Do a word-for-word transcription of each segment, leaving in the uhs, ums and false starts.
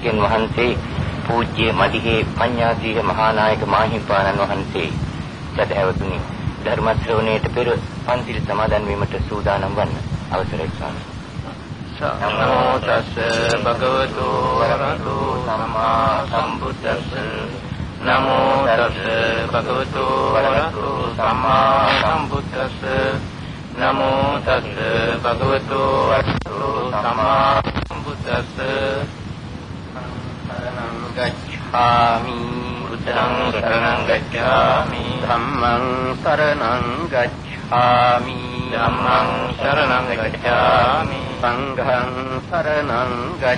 දේශකයන් වහන්සේ පූජ්‍ය මදිහේ පඤ්ඤාසීහ මහානායක මාහිම්පාණන් වහන්සේ සදහැවතුනි ධර්ම ශ්‍රවණයට පෙර පන්සිල් සමාදන් වීමට සූදානම් වන්න අවසරයි ස්වාමී. නමෝ තස්ස භගවතු වරහතු සම්මා සම්බුද්දස්ස නමෝ තස්ස භගවතු වරහතු සම්මා සම්බුද්දස්ස නමෝ තස්ස භගවතු වරහතු සම්මා සම්බුද්දස්ස සරණං ගච්ඡාමි බුද්ධං සරණං ගච්ඡාමි ධම්මං සරණං ගච්ඡාමි ධම්මං සරණං ගච්ඡාමි සංඝං සරණං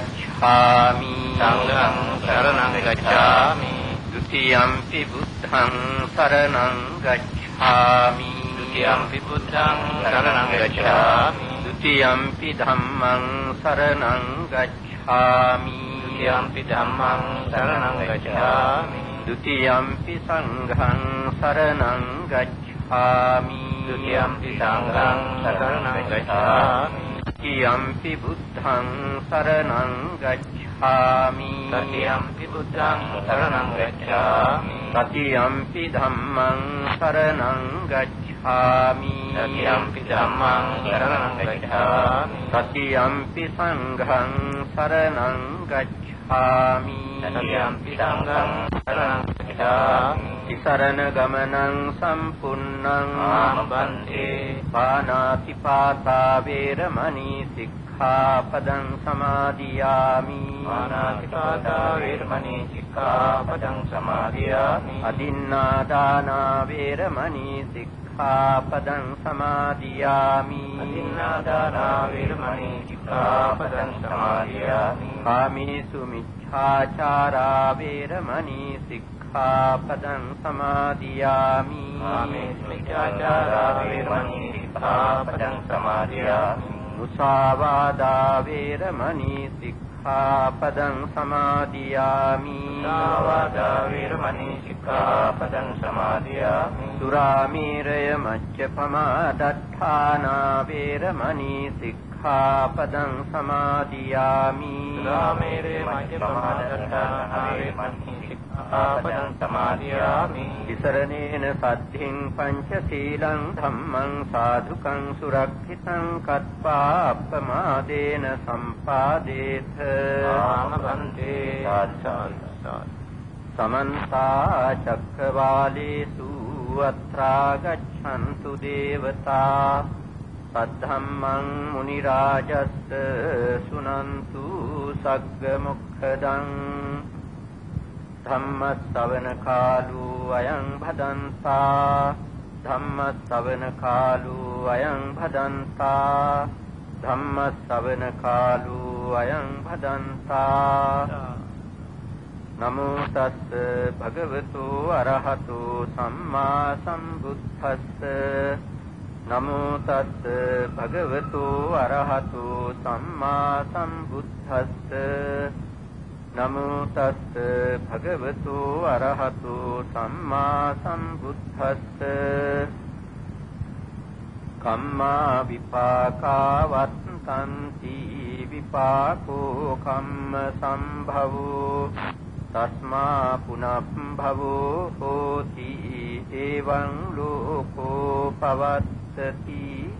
ගච්ඡාමි සංඝං සරණං ගච්ඡාමි ဒ ුතියම්පි බුද්ධං සරණං ගච්ඡාමි ဒ ුතියම්පි බුද්ධං සරණං ගච්ඡාමි ဒ ුතියම්පි ධම්මං සරණං ගච්ඡාමි ဒ ුතියම්පි ධම්මං සරණං ගච්ඡාමි ဒ ුතියම්පි සංඝං සරණං ගච්ඡාමි ဒ ුතියම්පි සංඝං සරණං ගච්ඡාමි ဒ ුතියම්පි බුද්ධං සරණං ගච්ඡාමි ဒ ුතියම්පි බුද්ධං සරණං ගච්ඡාමි ဒ ුතියම්පි ධම්මං සරණං ගච්ඡාමි ဒ ුතියම්පි ධම්මං සරණං ගච්ඡාමි ဒ ුතියම්පි සංඝං සරණං ගච්ඡාමි ဒ ුතියම්පි සංඝං සරණං ගච්ඡාමි තිසරණ ගමනං සම්පුන්නං ආමබන්තේ පානාති පාතා වේරමණී සික්ඛාපදං සමාදියාමි පානාති පාතා වේරමණී සික්ඛාපදං සමාදියාමි අදින්නා දාන වේරමණී සික්ඛාපදං සමාදියාමි අදින්නා දාන වේරමණී සික්ඛාපදං සමාදියාමි කාමීසු මිච්ඡාචාරා වේරමණී සික්ඛාපදං සමාදියාමි කාමීසු මිච්ඡාචාරා වේරමණී සික්ඛාපදං සමාදියාමි මුසාවාදා වේරමණී සික්ඛාපදං සමාදියාමි මුසාවාදා වේරමණී සික්ඛාපදං සමාදියාමි සුරාමේරය මච්ඡපමා දත්තානා වේරමණී සික්ඛාපදං සමාදියාමි සුරාමේරය මච්ඡපමා දත්තානා වේරමණී සික්ඛාපදං සමාදියාමි විසරණේන සද්ධින් පංචශීලං ධම්මං සාධුකං සුරක්ෂිතං කତ୍වා අප්පමාදේන සම්පාදේත ආමබන්තේ සාධාරණ සමන්තා චක්කවාලේසු අත්‍රා ගච්ඡන්තු දේවතා සද්ධම්මං මුනි රාජස්ස සුනන්තු සග්ග මොක්ඛදං ධම්ම ශ්‍රවණ කාලෝ අයං භදන්තා ධම්ම ශ්‍රවණ කාලෝ අයං භදන්තා ධම්ම ශ්‍රවණ කාලෝ අයං භදන්තා නමෝ තස්ස භගවතු අරහතු සම්මා සම්බුද්දස්ස නමෝ තස්ස භගවතු අරහතු සම්මා සම්බුද්දස්ස නමෝ තස්ස භගවතු අරහතු සම්මා සම්බුද්දස්ස කම්මා විපාකා වත්තන්ති විපාකෝ කම්ම සම්භවෝ තස්මා පුනබ්භවෝ හෝති එවං ලෝකෝ පවත්තති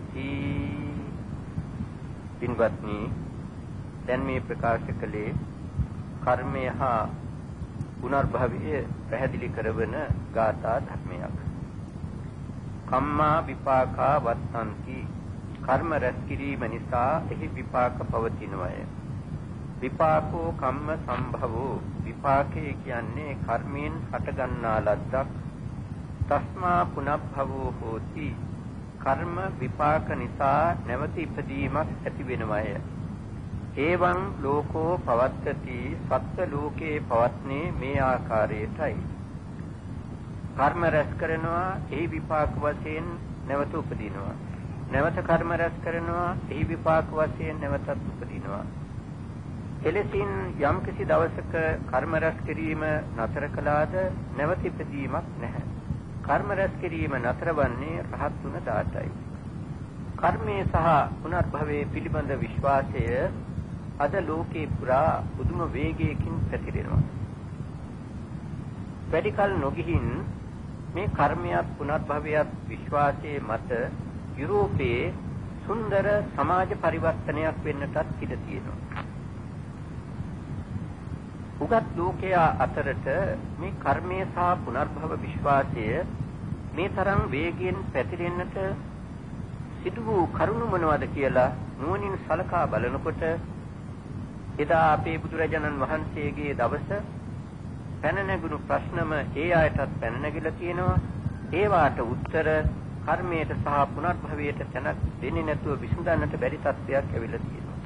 පින්වත්නි දැන් මේ ප්‍රකාශ කළේ කර්මය හා පුනර්භවය පැහැදිලි කරවන ගාථා ධර්මයක්. කම්මා විපාකා වත්තන්ති කර්ම රැස් කිරීම නිසා එහි විපාක පවතිනවාය. විපාකෝ කම්ම සම්භවෝ විපාකේ කියන්නේ කර්මයෙන් හටගන්නා ලද්දක්. තස්මා පුනබ්භවෝ හෝති කර්ම විපාක නිසා නැවත ඉපදීමක් ඇති වෙනවාය. එවං ලෝකෝ පවත්තති සත්ත්ව ලෝකේ පවත්නේ මේ ආකාරයටයි. කර්ම රැස් කරනවා එහි විපාක වශයෙන් නැවත උපදිනවා. නැවත කර්ම රැස් කරනවා එහි විපාක වශයෙන් නැවතත් උපදිනවා. එලෙසින් යම් කිසි දවසක කර්ම රැස් කිරීම නතර කළාද නැවත ඉපදීමක් නැහැ. කර්ම රැස් කිරීම නතර වන්නේ රහත් වුණ දාතයි. කර්මයේ සහ පුනර්භවයේ පිළිබඳ විශ්වාසය අද ලෝකේ පුරා පුදුම වේගයකින් පැතිරෙනවා. වැඩි කල නොගිහින් මේ කර්මයක් පුනර්භවයක් විශ්වාසයේ මත යුරෝපයේ සුන්දර සමාජ පරිවර්තනයක් වෙන්නටත් ඉඩ තියෙනවා. උගත් ලෝකයා අතරට මේ කර්මය සහ පුනර්භව විශ්වාසය මේ තරම් වේගයෙන් පැතිරෙන්නට සිදු වූ කරුණු මොනවද කියලා නුවණින් සලකා බලනකොට එදා අපේ බුදුරජාණන් වහන්සේගේ දවස පැන නැගුණු ප්‍රශ්නම ඒ අයටත් පැන නැගිලා තියෙනවා. ඒවාට උත්තර කර්මයට සහ පුනර්භවයට තැනක් දෙන්නේ නැතුව විසඳන්නට බැරි තත්ත්වයක් ඇවිල්ලා තියෙනවා.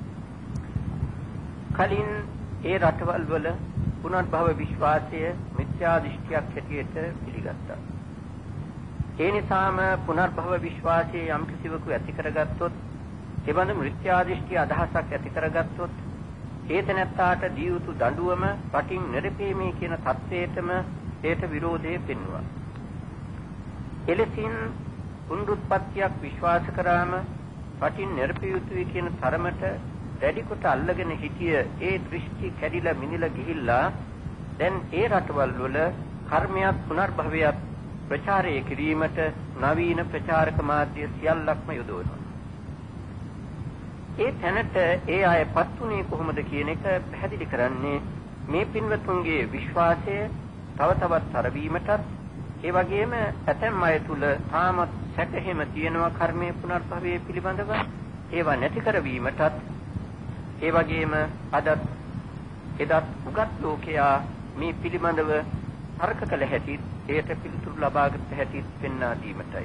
කලින් ඒ රටවල් වල පුනර්භව විශ්වාසය මිත්‍යා දෘෂ්ටියක් හැටියට පිළිගත්තා. ඒ නිසාම පුනර්භව විශ්වාසයේ යම් කිසිවකු ඇති කරගත්තොත්, එබඳු මිත්‍යා දෘෂ්ටි අදහසක් ඇති කරගත්තොත්, ඒ තැනැත්තාට දී යුතු දඬුවම රටින් නිරපීමේ කියන தത്വයටම ඒට විරෝධය පෙන්වුවා. එලෙසින් පුනරුත්පත්තියක් විශ්වාස කරාම රටින් නිරපිය යුතුයි කියන තරමට වැඩි කොට අල්ලගෙන හිටිය ඒ දෘෂ්ටි කැඩිලා මිනිලා ගිහිල්ලා දැන් ඒ රටවල් වල කර්මයක් පුනර්භවයක් ප්‍රචාරය කිරීමට නවීන ප්‍රචාරක මාධ්‍ය සියල්ලක්ම යොදවනවා. ඒ තැනට ඒ අයපත් උනේ කොහොමද කියන එක පැහැදිලි කරන්නේ මේ පින්වතුන්ගේ විශ්වාසය තව තවත් තරවීමටත්, ඒ වගේම ඇතැම් අය තුල තාමත් සැකහෙම තියෙනවා කර්මයේ පුනර්භවයේ පිළිබඳව, ඒවා නැති කරවීමටත්, ඒ වගේම අදත් එදත් උගත් ලෝකයා මේ පිළිබඳව තර්ක කළ හැටි, එයට පිළිතුරු ලබාගත් හැටි පෙන්වා දීමටයි.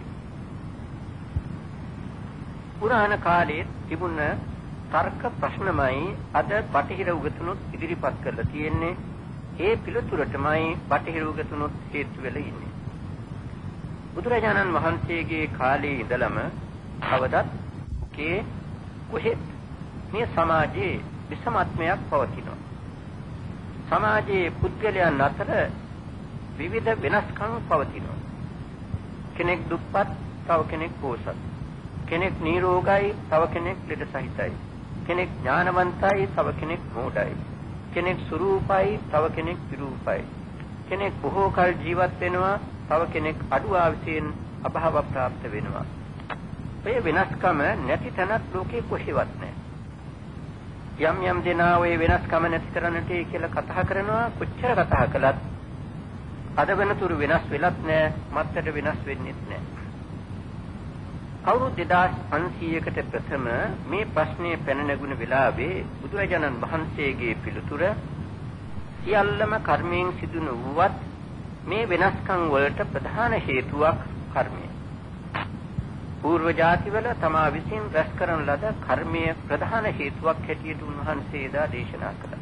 පුරාණ කාලයේ තිබුණ තර්ක ප්‍රශ්නමයි අද බටහිර උගතුනුත් ඉදිරිපත් කරලා තියෙන්නේ. ඒ පිළිතුරටමයි බටහිර උගතුනුත් හේතු වෙලා ඉන්නේ. බුදුරජාණන් වහන්සේගේ කාලේ ඉඳලම කවදත් කේ කොහෙත් මේ සමාජයේ විසමත්වයක් පවතිනවා. සමාජයේ පුද්ගලයන් අතර විවිධ වෙනස්කම් පවතිනවා. කෙනෙක් දුප්පත්, තව කෙනෙක් පොහොසත්. කෙනෙක් නිරෝගයි, තව කෙනෙක් ලෙඩ සහිතයි. කෙනෙක් ඥානවන්තයි, තව කෙනෙක් මෝඩයි. කෙනෙක් සුරූපයි, තව කෙනෙක් විරූපයි. කෙනෙක් බොහෝ කල ජීවත් වෙනවා, තව කෙනෙක් අඩු ආයුෂයෙන් අභාව ප්‍රාප්ත වෙනවා. මේ වෙනස්කම නැති තැනක් ලෝකේ කොහෙවත් නැහැ. යම් යම් දෙනා ওই වෙනස්කම නැති කරන්නට කියලා කතා කරනවා. කොච්චර කතා කළත් අද වෙනතුරු වෙනස් වෙලත් නැහැ, මත්තට වෙනස් වෙන්නේත් නැහැ. අවුරුදු දෙදාස් පන්සීයකට ප්‍රථම මේ ප්‍රශ්නේ පැන නැගුණ වෙලාවේ බුදුරජාණන් වහන්සේගේ පිළිතුර සියල්ලම කර්මයෙන් සිදු නොවුවත් මේ වෙනස්කම් වලට ප්‍රධාන හේතුවක් කර්මය. పూర్ව ජාතිවල තමා විසින් රැස් කරන ලද කර්මය ප්‍රධාන හේතුවක් හැටියට උන්වහන්සේ දා දේශනා කළා.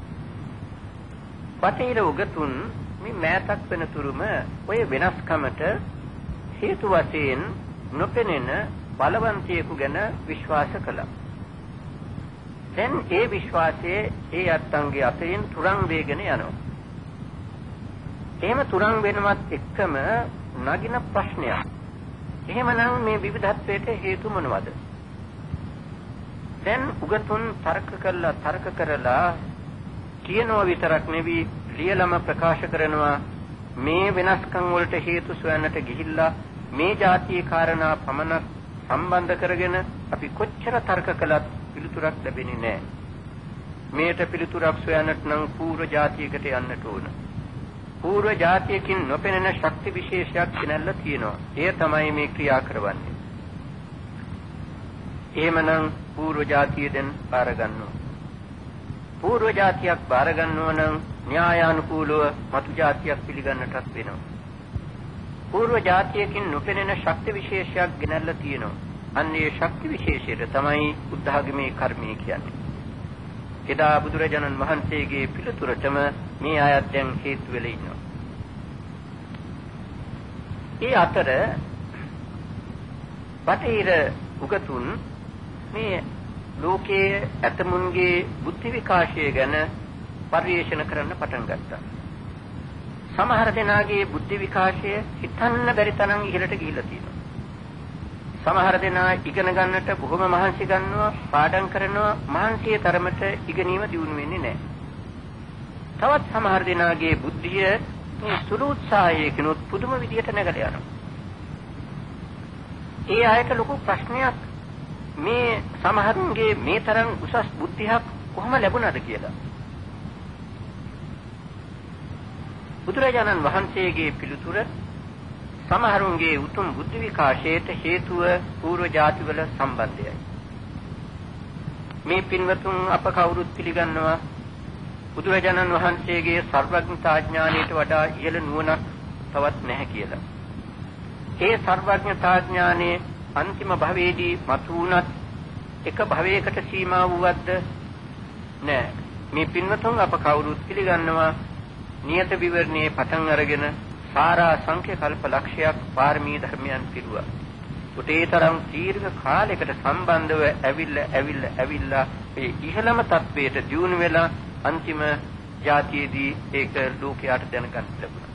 බටහිර උගතුන් මේ මෑතක් වෙනතුරුම ඔය වෙනස්කමට හේතු වශයෙන් නොපෙනෙන බලවන්තයෙකු ගැන විශ්වාස කළා. දැන් ඒ විශ්වාසයේ ඒ අත්ංගේ අතරින් තුරන් වේගෙන යනවා. එහෙම තුරන් වෙනවත් එක්කම නගින ප්‍රශ්නයක්. එහෙමනම් මේ විවිධත්වයට හේතු මොනවද? දැන් උගතුන් තර්ක කළා තර්ක කරලා කියනවා විතරක් නෙවි ලියලම ප්‍රකාශ කරනවා මේ වෙනස්කම් වලට හේතු සොයන්නට ගිහිල්ලා මේ જાතියේ කාරණා පමණක් සම්බන්ධ කරගෙන අපි කොච්චර තර්ක කළත් පිළිතුරක් ලැබෙන්නේ නැහැ. මේට පිළිතුරක් සොයන්නට නම් පූර්ව જાතියකට යන්නට ඕන. පූර්ව જાතියකින් නොපෙනෙන ශක්ති විශේෂයක් දැනලා තියෙනවා. එය තමයි මේ ක්‍රියා කරවන්නේ. එහෙමනම් පූර්ව જાතිය දැන් බාර ගන්නවා. පූර්ව જાතියක් බාර ගන්නවා නම් න්‍යායානුකූලව මතු જાතියක් පිළිගන්නටත් වෙනවා. పూర్ව જાතියකින් නොපෙනෙන ශක්ති විශේෂයක් ගෙනල්ලා තියෙනවා. අන්න ඒ ශක්ති විශේෂයට තමයි බුද්ධාගමේ කර්මය කියන්නේ. එදා බුදුරජාණන් වහන්සේගේ පිළිතුරටම මේ ආයත් දැන් හේතු වෙලා ඉන්නවා. ඒ අතර බටහිර උගතුන් මේ ලෝකයේ ඇතමුන්ගේ බුද්ධි විකාශය ගැන පරිශන කරන්න පටන් ගත්තා. සමහර දෙනාගේ බුද්ධි විකාශය හිතන්න බැරි තරම් ඉහළට ගිහිලා තියෙනවා. සමහර දෙනා ඉගෙන ගන්නට බොහොම මහන්සි ගන්නවා, පාඩම් කරනවා, මහන්සියේ තරමට ඉගෙනීම දියුණු වෙන්නේ නැහැ. තවත් සමහර දෙනාගේ බුද්ධිය මේ සුළු උත්සාහයකිනුත් පුදුම විදියට නැගලා යනවා. ඒ අයට ලොකු ප්‍රශ්නයක් මේ සමහරුන්ගේ මේ තරම් උසස් බුද්ධියක් කොහොම ලැබුණාද කියලා. බුදුරජාණන් වහන්සේගේ පිළිතුර සමහරුන්ගේ උතුම් බුද්ධ විකාශයට හේතුව పూర్ව ජාතිවල සම්බන්ධයයි. මේ පින්වතුන් අප කවුරුත් පිළිගන්නවා බුදුරජාණන් වහන්සේගේ සර්වඥතා ඥානයට වඩා ඉහළ නුවණක් තවත් නැහැ කියලා. ඒ සර්වඥතා ඥානයේ අන්තිම භවයේදී මතුවුණත් එක භවයකට සීමා වූවද්ද නැහැ. මේ පින්වතුන් අප කවුරුත් පිළිගන්නවා නියත විවරණයේ පටන් අරගෙන සාරා සංඛ්‍ය කල්ප ලක්ෂයක් පාරමී ධර්මයන් පිරුවා. උටේ තරම් දීර්ඝ කාලයකට සම්බන්ධව ඇවිල්ලා ඇවිල්ලා ඇවිල්ලා ඒ ඉහළම තත්වයට දියුණු වෙලා අන්තිම ජාතියේදී ඒක ලෝකයට දැනගන්න ලැබුණා.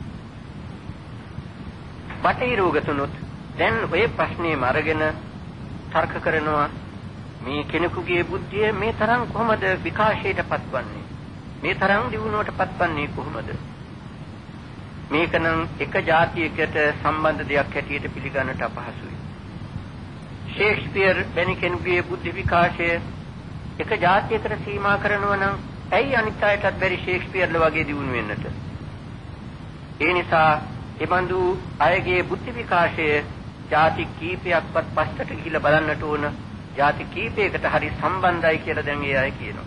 බටහිර උගතුනුත් දැන් ඔය ප්‍රශ්නේම අරගෙන තර්ක කරනවා මේ කෙනෙකුගේ බුද්ධිය මේ තරම් කොහොමද විකාශයට පත්වන්නේ? මේ තරම් දියුණුවට පත්වන්නේ කොහොමද? මේක නම් එක ජාතියකට සම්බන්ධ දෙයක් හැටියට පිළිගන්නට අපහසුයි. ෂේක්ස්පියර් වැනි කෙනෙකුගේ බුද්ධි විකාශය එක ජාතියකට සීමා කරනවා නම් ඇයි අනිත් අයටත් බැරි ෂේක්ස්පියර්ලා වගේ දියුණු වෙන්නට? ඒ නිසා එබඳු අයගේ බුද්ධි විකාශය ජාති කීපයක්වත් පස්සට ගිහිල්ලා බලන්නට ඕන. ජාති කීපයකට හරි සම්බන්ධයි කියලා දැන් ඒ අය කියනවා.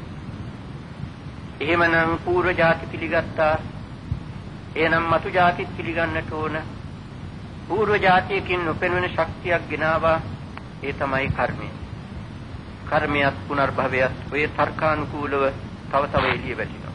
එහෙමනම් పూర్ව ජාති පිළිගත්තා. එනම් මතු ජාතිත් පිළිගන්නට ඕන. పూర్ව ජාතියකින් නොපෙනෙන ශක්තියක් ගෙනාවා. ඒ තමයි කර්මය. කර්මයක් පුනර්භවයක් ඔය තර්කානුකූලව තව තව එළිය වැටෙනවා.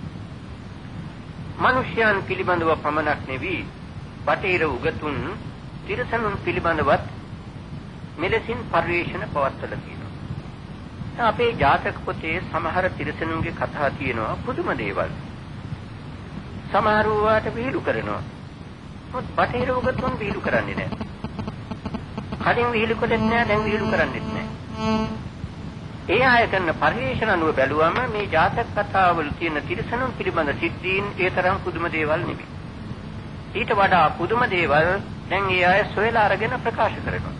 මිනිසයන් පිළිබඳව පමණක් නෙවී බටහිර උගතුන් තිරසනුන් පිළිබඳවත් මෙලෙසින් පරිශන පවත්වලා තියෙනවා. අපේ ජාතක පොතේ සමහර තිරසනුන්ගේ කතා තියෙනවා පුදුම දේවල්. සමහර වාට විහිළු කරනවා. මොකද බටහිර උගතුන් විහිළු කරන්නේ නැහැ. කලින් විහිළු කළේ නැහැ, දැන් විහිළු කරන්නේත් නැහැ. ඒ අය කරන පරිශන අනුව බැලුවම මේ ජාතක කතාවල තියෙන තිරසනුන් පිළිබඳ සිද්ධීන් ඒ තරම් පුදුම දේවල් නෙවෙයි. ඊට වඩා පුදුම දේවල් දැන් ඒ අය සොයලා අරගෙන ප්‍රකාශ කරනවා.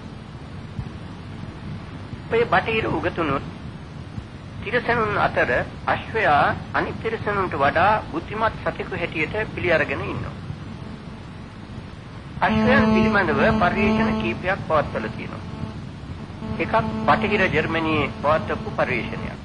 මේ බටහිර උගතුනුත් තිරසනුන් අතර අශ්වයා අනිත් තිරසනුන්ට වඩා බුද්ධිමත් සතෙකු හැටියට පිළි අරගෙන ඉන්නවා. අශ්වයන් පිළිබඳව පරිශන කීපයක් පවත්වලා තියෙනවා. එකක් බටහිර ජර්මනියේ පවත්වපු පරිශනයක්.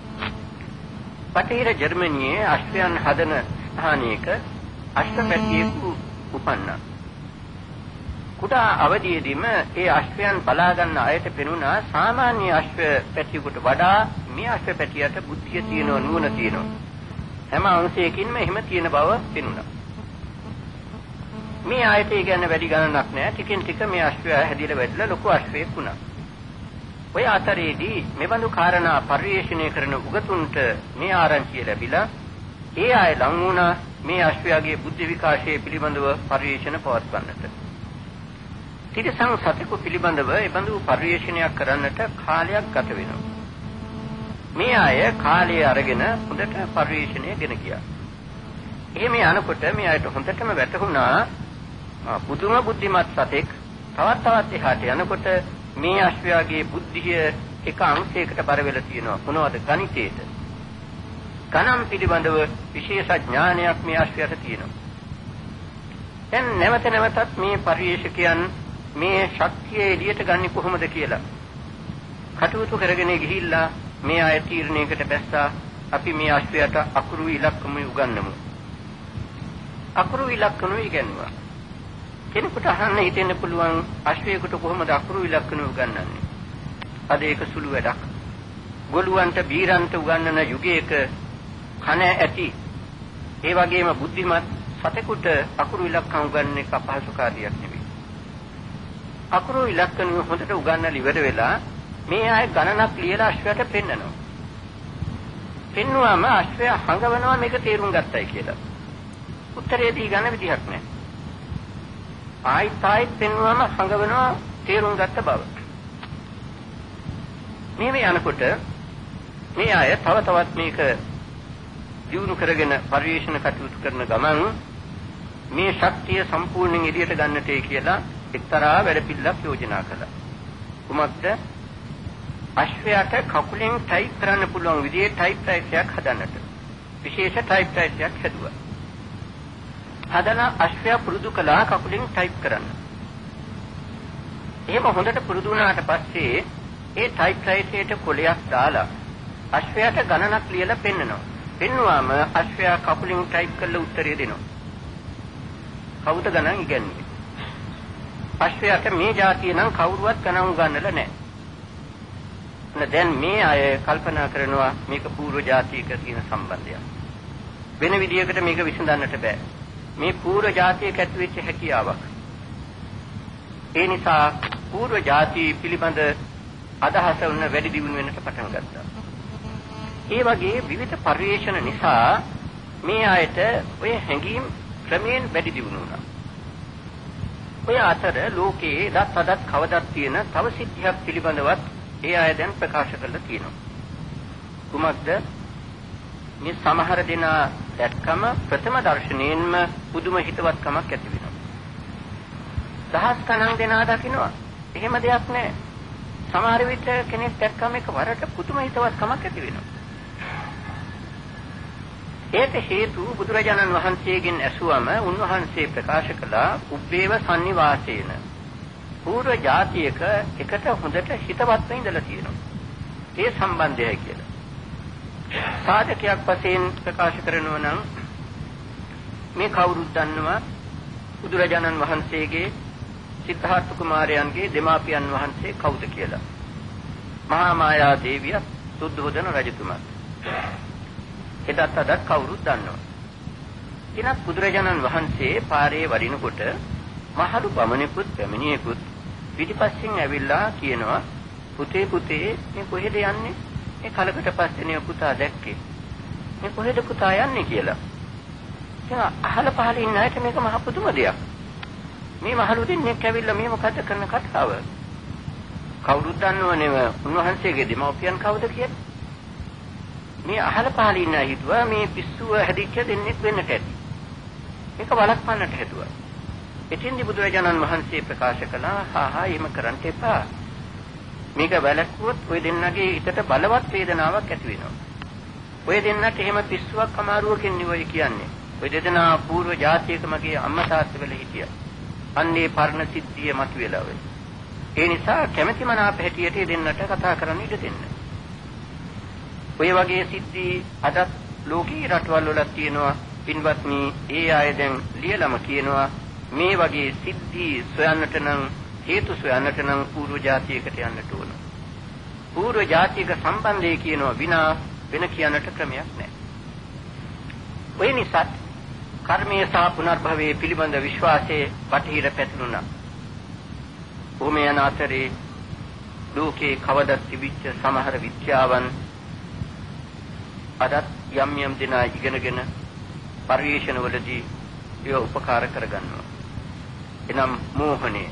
බටහිර ජර්මනියේ අශ්වයන් හදන ස්ථානයක අශ්වපැටියෙකු උපන්නා. කුඩා අවදියේදීම ඒ අශ්වයන් බලා ගන්න අයට පෙනුණා සාමාන්‍ය අශ්ව පැටියෙකුට වඩා මේ අශ්ව පැටියට බුද්ධිය තියෙනවා, නුවණ තියෙනවා. හැම අංශයකින්ම එහෙම තියෙන බව පෙනුණා. මේ ආයතය ගැන වැඩි ගණනක් නැහැ. ටිකින් ටික මේ අශ්වයා හැදිලා වැඩිලා ලොකු අශ්වයෙක් වුණා. ඔය අතරේදී මෙබඳු කාරණා පරිශීලනය කරන උගතුන්ට මේ ආරංචිය ලැබිලා ඒ අය ලං වුණා මේ අශ්වයාගේ බුද්ධි විකාශයේ පිළිබඳව පරිශීලන පවත්වන්නට. තිරසං සතෙකු පිළිබඳව එබඳු පරිශීලනයක් කරන්නට කාලයක් ගත වෙනවා. මේ අය කාලය අරගෙන හොඳට පරිශීලනය ගෙන ගියා. එහෙම යනකොට මේ අයට හොඳටම වැටහුණා පුදුම බුද්ධිමත් සතෙක් තවත් තවත් එහාට යනකොට මේ අශ්වයාගේ බුද්ධිය එක අංශයකට බර වෙලා තියෙනවා. මොනවද? ගණිතයට. ගණන් පිළිබඳව විශේෂ ඥානයක් මේ අශ්වයාට තියෙනවා. දැන් නැවත නැවතත් මේ පරිශීලකයන් මේ ශක්තිය එළියට ගන්නේ කොහොමද කියලා කටයුතු කරගෙන ගිහිල්ලා මේ අය තීරණයකට බැස්සා අපි මේ අශ්වයාට අකුරු ඉලක්කම උගන්වමු. අකුරු ඉලක්කම ඉගෙනුවා. කෙනෙකුට අහන්න හිතෙන්න පුළුවන් අශ්වයෙකුට කොහොමද අකුරු ඉලක්කම උගන්වන්නේ? අද ඒක සුළු වැඩක්. ගොළුන්ට බීරන්ට උගන්වන යුගයක කන ඇති ඒ වගේම බුද්ධිමත් සතෙකුට අකුරු ඉලක්කම් උගන්වන්න එක අපහසු කාර්යයක් නෙවෙයි. අකුරු ඉලක්කම හොඳට උගන්වලා ඉවර වෙලා මේ අය ගණනක් ලියලා අශ්වයාට පෙන්නනවා. පෙන්නුවාම අශ්වයා හංගවනවා මේක තේරුම් ගත්තයි කියලා. උත්තරේ දී ගන්න විදිහක් නැහැ. ආයිත් ආයිත් පෙන්වුවාම හංගවනවා තේරුම් ගත්ත බව. මේ මේ යනකොට මේ අය තව තවත් මේක දියුණු කරගෙන පරිශන කටයුතු කරන ගමන් මේ ශක්තිය සම්පූර්ණයෙන් එළියට ගන්නටයි කියලා එක්තරා වැඩපිළිවෙලක් යෝජනා කළා. කුමක්ද? අශ්වයාට කකුලෙන් ටයිප් කරන්න පුළුවන් විදිහේ ටයිප් රයිටරයක් හදන්නට. විශේෂ ටයිප් රයිටරයක් හැදුවා. හදලා අශ්වයා පුරුදු කළා කකුලෙන් ටයිප් කරන්න. එහෙම හොඳට පුරුදු වුණාට පස්සේ ඒ ටයිප් රයිටරයට කොලයක් දාලා අශ්වයාට ගණනක් ලියලා පෙන්නනවා. පෙන්නුවාම අශ්වයා කකුලෙන් ටයිප් කරලා උත්තරය දෙනවා. කවුද ගණන් ඉගෙනන්නේ? අශ්වයාට මේ જાතිය නම් කවුරුවත් ගණන් උගන්වලා නැහැ. දැන් මේ අය කල්පනා කරනවා මේක පූර්ව જાතියක තියෙන සම්බන්ධයක්. වෙන විදියකට මේක විසඳන්නට බෑ. මේ පූර්ව જાතියක ඇති වෙච්ච හැකියාවක්. ඒ නිසා පූර්ව જાතිය පිළිබඳ අදහස උන්න වැඩි දියුණු වෙන්නට පටන් ගත්තා. ඒ වගේ විවිධ පරිශ්‍රණ නිසා මේ අයට ඔය හැඟීම් ක්‍රමයෙන් වැඩි දියුණු වුණා. ඔය අතර ලෝකයේ දත් අදත් කවදත් තියෙන තව සිද්ධියක් පිළිබඳවත් ඒ අය දැන් ප්‍රකාශ කරලා තියෙනවා. කුමක්ද? මේ සමහර දෙනා දැක්කම ප්‍රථම දර්ශනයෙන්ම පුදුම හිතවත්කමක් ඇති වෙනවා. දහස් ගණන් දෙනා දකින්නවා. එහෙම දෙයක් නැහැ. සමහර විට කෙනෙක් දැක්කම එකවරට පුදුම හිතවත්කමක් ඇති වෙනවා. ඒට හේතු බුදුරජාණන් වහන්සේගෙන් ඇසුවම උන්වහන්සේ ප්‍රකාශ කළා උබ්බේව සන්නිවාසේන. පූර්ව જાතියක එකට හොඳට හිතවත් වෙ ඉඳලා තියෙනවා. ඒ සම්බන්ධයයි කියලා. සාධකයක් වශයෙන් ප්‍රකාශ කරනවා නම් මේ කවුරුත් දන්නවා බුදුරජාණන් වහන්සේගේ සිද්ධාර්ථ කුමාරයන්ගේ දෙමාපියන් වහන්සේ කවුද කියලා. මහා මායා දේවිය සුද්ධෝදන රජතුමා. එදත් අදත් කවුරුත් දන්නවා. එනත් බුදුරජාණන් වහන්සේ පාරේ වඩිනකොට මහලු බමණෙකුත් පැමිණියෙකුත් පිටිපස්සෙන් ඇවිල්ලා කියනවා පුතේ පුතේ මේ කොහෙද යන්නේ? මේ කලකට පස්සේ නේ පුතා දැක්කේ. මේ කොහෙද පුතා යන්නේ කියලා. ඉතින් අහල පහල ඉන්න අයට මේක මහ පුදුම දෙයක්. මේ මහලු දෙන්නෙක් ඇවිල්ලා මේ මොකද කරන කතාව? කවුරුත් දන්නවනේ උන්වහන්සේගේ දෙමව්පියන් කවුද කියලා. මේ අහල පහල ඉන්න අය හිතුවා මේ පිස්සුව හැදිච්ච දෙන්නෙක් වෙන්නට ඇති. මේක වළක්වන්නට හැදුවා. එතින්දි බුදුරජාණන් වහන්සේ ප්‍රකාශ කළා හා හා එහෙම කරන්න එපා. මේක වැළැක්වුවොත් ඔය දෙන්නගේ හිතට බලවත් වේදනාවක් ඇති වෙනවා. ඔය දෙන්නට එහෙම පිස්සුවක් අමාරුවකින් නෙවෙයි කියන්නේ. ඔය දෙදෙනා පූර්ව જાතියක මගේ අම්මා තාත්තා වෙල හිටියා. අන්නේ පරණ සිද්ධිය මතුවෙලා වෙයි. ඒ නිසා කැමැති මනාප හැටියට දෙන්නට කතා කරන්න ඉඩ දෙන්න. ඔය වගේ සිද්ධි අද ලෝකී රටවල් වල තියෙනවා. පින්වත්නි, ඒ අය දැන් ලියලම කියනවා මේ වගේ සිද්ධි සොයන්නට නම් හේතු සොයන්නට නම් පූර්ව જાතියකට යන්නට ඕන. පූර්ව જાතියක සම්බන්ධය කියනවා විනා වෙන කියන්නට ක්‍රමයක් නැහැ. ඔය නිසා කර්මයේ සහ පුනර්භවයේ පිළිබඳ විශ්වාසයේ බටහිර පැතුණා. භූමිය යන අතරේ ලෝකේ කවදත් තිබිච්ච සමහර විද්‍යාවන් අදත් යම් යම් දෙනා ඉගෙනගෙන පරිශනවලදී ඒ උපකාර කරගන්නවා. එනම් මෝහණය.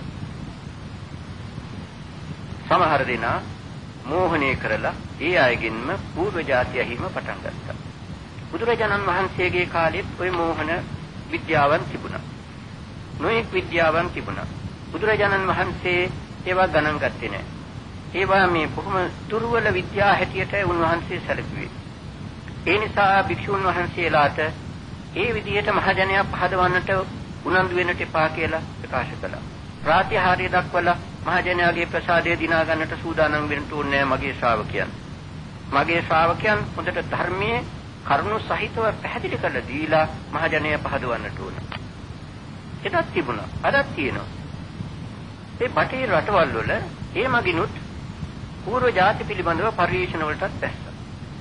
සමහර දෙනා මෝහණය කරලා ඒ අයගෙන්ම පූර්ව જાතිය හිම පටන් ගත්තා. බුදුරජාණන් වහන්සේගේ කාලෙත් ওই මෝහන විද්‍යාවන් තිබුණා. නොඑක් විද්‍යාවන් තිබුණා. බුදුරජාණන් වහන්සේ ඒවා ගණන් ගත්තේ නැහැ. ඒවා මේ බොහොම දුර්වල විද්‍යා හැටියට උන්වහන්සේ සැලකුවේ. ඒ නිසා භික්ෂුන් වහන්සේලාට ඒ විදිහට මහජනයා පහදවන්නට උනන්දු වෙන්නට එපා කියලා ප්‍රකාශ කළා. ප්‍රාතිහාර්ය දක්වලා මහජනයාගේ ප්‍රසාදය දිනා ගන්නට සූදානම් වෙන්න ඕනේ මගේ ශ්‍රාවකයන්. මගේ ශ්‍රාවකයන් හොඳට ධර්මයේ කරුණු සහිතව පැහැදිලි කරලා දීලා මහජනයා පහදවන්නට ඕන. එදත් තිබුණා. අදත් තියෙනවා. ඒ බටේ රටවල් වල ඒ මගිනුත් පූර්ව ಜಾති පිළිබඳව පරිශන වලටත් දැස්සා.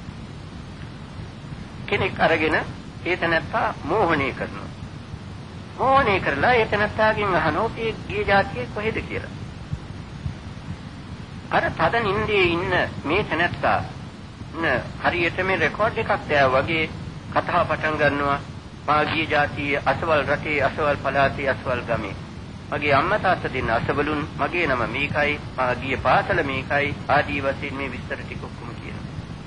කෙනෙක් අරගෙන ඒ තැනත්තා මෝහණය කරනවා. මෝහණය කරලා ඒ තැනත්තාගෙන් අහනවා මේ ගිය જાතිය කොහෙද කියලා. අර තද නින්දේ ඉන්න මේ තැනත්තා න හරියට මේ රෙකෝඩ් එකක් දැවා වගේ කතාව පටන් ගන්නවා. මා ගිය જાතිය අසවල් රටේ අසවල් පළාතේ අසවල් ගමේ. මගේ අම්මා තාත්තා දෙන්න අසවලුන්, මගේ නම මේකයි, මා ගිය පාසල මේකයි ආදී වශයෙන් මේ විස්තර ටික ඔක්කොම කියනවා.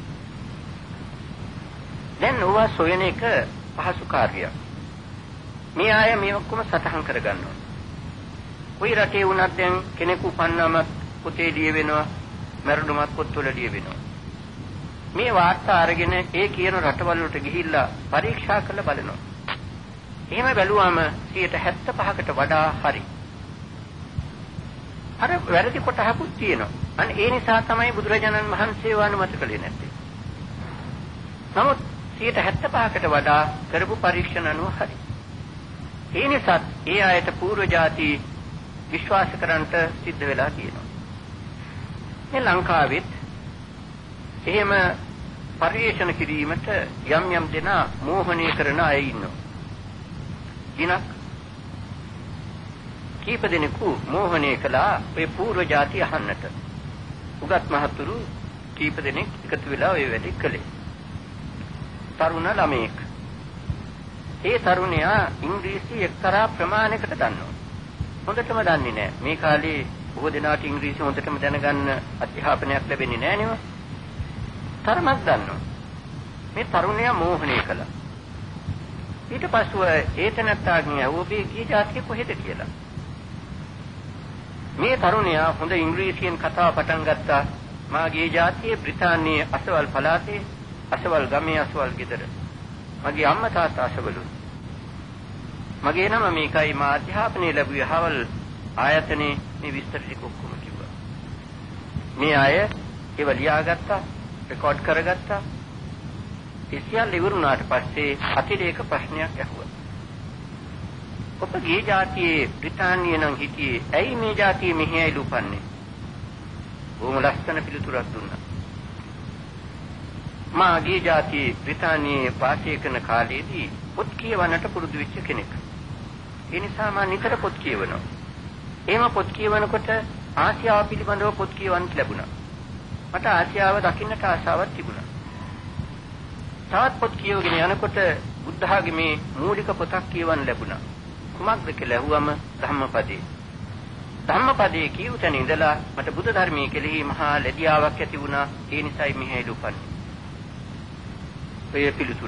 දැන් ඕවා සොයන එක පහසු කාර්යයක්. මේ අය මේ ඔක්කොම සටහන් කරගන්නවා. කොයි රටේ වුණත් දැන් කෙනෙකු උපන්නාම පොතේ ලියවෙනවා, මරණුමත් පොත්වල ලියවෙනවා. මේ වාර්තා අරගෙන ඒ කියන රටවල් වලට ගිහිල්ලා පරීක්ෂා කරලා බලනවා. එහෙම බැලුවාම සියයට හැත්තෑ පහකට වඩා හරි. අර වැරදි කොටහකුත් තියෙනවා. අන්න ඒ නිසා තමයි බුදුරජාණන් වහන්සේ වානුමත කළේ නැත්තේ. නමුත් සියයට හැත්තෑ පහකට වඩා කරපු පරීක්ෂණ අනුව හරි. ඒ නිසා ඒ අයට పూర్ව જાති විශ්වාස කරන්නට සිද්ධ වෙලා තියෙනවා. මේ ලංකාවෙත් එහෙම පරිේශන කිරීමට යම් යම් දෙනා මෝහණය කරන අය ඉන්නවා. දිනක් කීප දෙනෙකු මෝහණය කළා ඔය పూర్ව જાති අහන්නට. උගත් මහතුරු කීප දෙනෙක් එකතු වෙලා ඔය වැඩේ කළේ. තරුණ ළමයෙක්. ඒ තරුණයා ඉංග්‍රීසි එක්තරා ප්‍රමාණයකට දන්නවා. හොඳටම දන්නේ නැහැ. මේ කාලේ බොහෝ දෙනාට ඉංග්‍රීසි හොඳටම දැනගන්න අධ්‍යාපනයක් ලැබෙන්නේ නැහැ නේ. තරමක් දන්නවා. මේ තරුණයා මෝහණය කළා. ඊට පස්සෙ ඒතනත්තාගේ ඔබේ ගිය જાතිය කොහෙද කියලා. මේ තරුණයා හොඳ ඉංග්‍රීසියෙන් කතාව පටන් ගත්තා. මාගේ જાතිය බ්‍රිතාන්‍යයේ අසවල් පළාතේ, අසවල් ගමේ, අසවල් ගෙදර. මගේ අම්මා තාත්තා අසවලු. මගේ නම මේකයි, මා අධ්‍යාපනය ලැබුවේ හවල් ආයතනයේ. මේ විස්තර ටික ඔක්කොම කිව්වා. මේ අය ඒව ලියාගත්තා, රෙකෝඩ් කරගත්තා. ඒ සියල්ල ඉවරුනාට පස්සේ අතිරේක ප්‍රශ්නයක් ඇහුවා. ඔබගේ જાතියේ බ්‍රිතාන්‍යයේ නම් හිටියේ, ඇයි මේ જાතිය මෙහි ඇවිල්ලා උපන්නේ? බොහොම ලස්සන පිළිතුරක් දුන්නා. මාගේ જાතියේ බ්‍රිතාන්‍යයේ වාසය කරන කාලේදී පොත් කියවන්නට පුරුදු වෙච්ච කෙනෙක්. ඒ නිසා මම නිතර පොත් කියවනවා. එහෙම පොත් කියවනකොට ආසියාව පිළිබඳව පොත් කියවන්න ලැබුණා. මට ආසියාව දකින්නට ආසාවක් තිබුණා. තවත් පොත් කියවගෙන යනකොට බුද්ධ ආගමේ මූලික පොතක් කියවන්න ලැබුණා. කුමක්ද කියලා ඇහුවම ධම්මපදේ. ධම්මපදේ කියු තැන ඉඳලා මට බුද්ධ ධර්මයේ කෙරෙහි මහා ලැබියාවක් ඇති වුණා. ඒ නිසායි මෙහෙ ලුපන්නේ. ඔය පිළිතුර.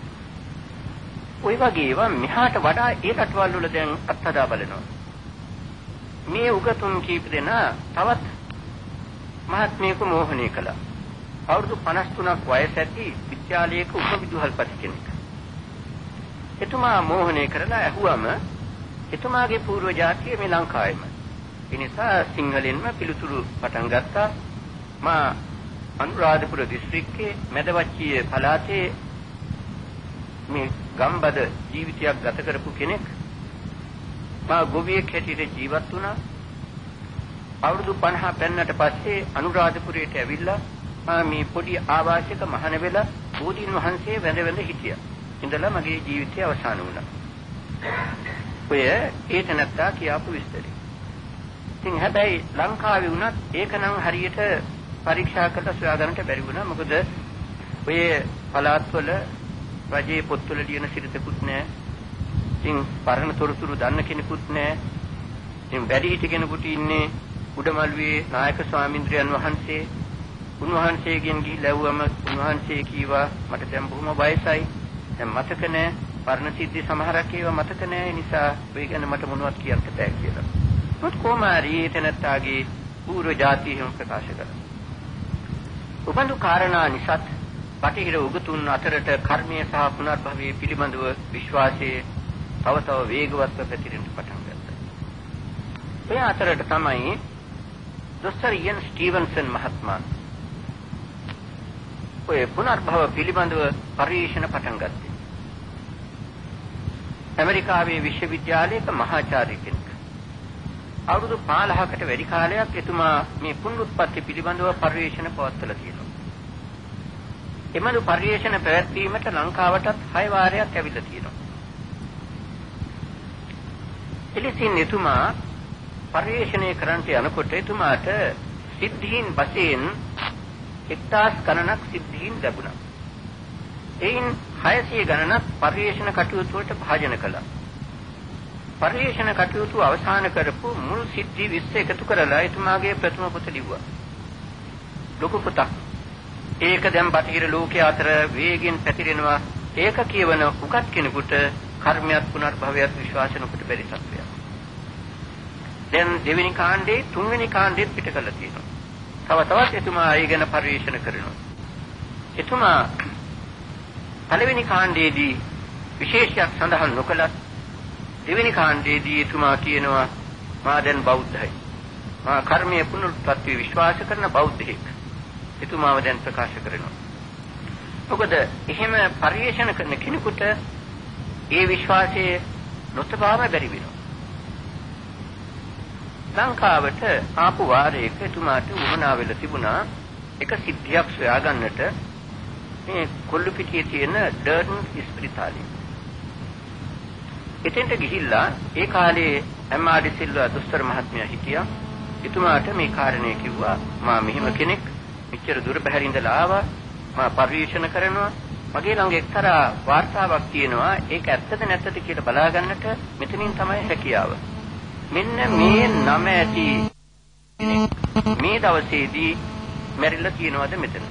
ඔය වගේ ඒවා මෙහාට වඩා ඒ රටවල් වල දැන් අත්හදා බලනවා. මේ උගතුන් කීප දෙනා තවත් මහත්මයෙකු මෝහණය කළා. අවුරුදු පනස් තුනක් වයස ඇති විද්‍යාලයක උපවිදුහල්පති කෙනෙක්. එතුමා මෝහණය කරලා ඇහුවම එතුමාගේ పూర్ව જાතිය මේ ලංකාවේම. ඒ නිසා සිංහලෙන්ම පිළිතුරු පටන් ගත්තා. මා අනුරාධපුර දිස්ත්‍රික්කයේ මැදවච්චිය පළාතේ මේ ගම්බද ජීවිතයක් ගත කරපු කෙනෙක්. මා ගොවියෙක් හැටියට ජීවත් වුණා. අවුරුදු පනහ පෙන්නට පස්සේ අනුරාධපුරයට ඇවිල්ලා මා මේ පොඩි ආවාසික මහන වෙලා බෝධීන් වහන්සේ වැඳ වැඳ හිටියා. ඉඳලා මගේ ජීවිතය අවසන් වුණා. ඔය ඒත නැත්තා කියාපු විස්තරي. ඉතින් හැබැයි ලංකාවේ වුණත් ඒක නම් හරියට පරීක්ෂා කරලා සොයාගන්නට බැරි වුණා. මොකද ඔය පළාත්වල රජයේ පොත්වල ලියන සිරිතකුත් නැහැ. ඉතින් පරණ තොරතුරු දන්න කෙනෙකුත් නැහැ. ඉතින් වැඩි හිටි කෙනෙකුට ඉන්නේ උඩමළුවේ නායක ස්වාමීන්ද්‍රයන් වහන්සේ. උන්වහන්සේගෙන් ගිහිල්ලා ඇහුවම උන්වහන්සේ කීවා මට දැන් බොහොම වයසයි. දැන් මතක නැහැ. පරණ සිද්ධි සමහරක් ඒවා මතක නැහැ. ඒ නිසා ඔය ගැන මට මොනවත් කියන්න බෑ කියලා. මොකද කොමාරී තැනත්තාගේ పూర్ව જાතිය හිම ප්‍රකාශ කළා. උබඳු කාරණා නිසාත් බටහිර උගතුන් අතරට කර්මය සහ පුනර්භවයේ පිළිබඳව විශ්වාසයේ තව තව වේගවත්ව පැතිරෙන්න පටන් ගත්තා. ඒ අතරට තමයි දොස්තර ඉයන් ස්ටීවන්සන් මහත්මයා ඔය පුනර්භව පිළිබඳව පරීක්ෂණ පටන් ගත්තේ. ඇමරිකාවේ විශ්වවිද්‍යාලයක මහාචාර්ය කෙනෙක්. අවුරුදු පනහකට වැඩි කාලයක් එතුමා මේ පුනරුත්පත්ති පිළිබඳව පරීක්ෂණ පවත්වලා තියෙනවා. එමණු පරීක්ෂණ පැවැත්වීමට ලංකාවටත් හය වාරයක් ඇවිල්ලා තියෙනවා. එලෙසින් එතුමා පරීක්ෂණය කරන්නට යනකොට එතුමාට සිද්ධීන් වශයෙන් එක්තාස් ගණනක් සිද්ධීන් ලැබුණා. එයින් හයසිය ගණනක් පරීක්ෂණ කටයුතු වලට භාජන කළා. පරිේශන කටයුතු අවසන් කරපු මුල් සිද්ධි විස්ස එකතු කරලා එතුමාගේ ප්‍රථම පොත ලිව්වා. ලොකු පොතක්. ඒක දැන් බටහිර ලෝකයේ අතර වේගෙන් පැතිරෙනවා. ඒක කියවන උගත් කෙනෙකුට කර්මයක් පුනර්භවයක් විශ්වාස නොකොට බැරි සත්‍යයක්. දැන් දෙවෙනි කාණ්ඩේ තුන්වෙනි කාණ්ඩෙත් පිට කරලා තියෙනවා. තව තවත් එතුමා ඒ ගැන පරිශන කරනවා. එතුමා පළවෙනි කාණ්ඩයේදී විශේෂයක් සඳහන් නොකළත් දෙවෙනි කාණ්ඩයේදී එතුමා කියනවා මා දැන් බෞද්ධයි. මා කර්මයේ පුනරුත්පත්ති විශ්වාස කරන බෞද්ධයෙක්. එතුමාව දැන් ප්‍රකාශ කරනවා. මොකද එහෙම පරිශන කරන කෙනෙකුට ඒ විශ්වාසයේ නොතබාම බැරි වෙනවා. ලංකාවට ආපු වාරයක එතුමාට උවමනා වෙලා තිබුණා එක සිද්ධියක් සොයා ගන්නට මේ කොල්ලුපිටියේ තියෙන ඩර්න් ඉස්පිරිතාලේ. එතෙන්ට ගිහිල්ලා ඒ කාලේ එම් ආර් ඩි සිල්වා දොස්තර මහත්මයා හිටියා. එතුමාට මේ කාරණේ කිව්වා මා මෙහෙම කෙනෙක් මෙච්චර දුර බැහැර ඉඳලා ආවා. මා පරිශන කරනවා. මගේ ළඟ එක්තරා වාර්තාවක් තියෙනවා. ඒක ඇත්තද නැත්තද කියලා බලා ගන්නට මෙතනින් තමයි හැකියාව. මෙන්න මේ නම ඇති මේ දවසේදී මැරිලා තියෙනවද මෙතන?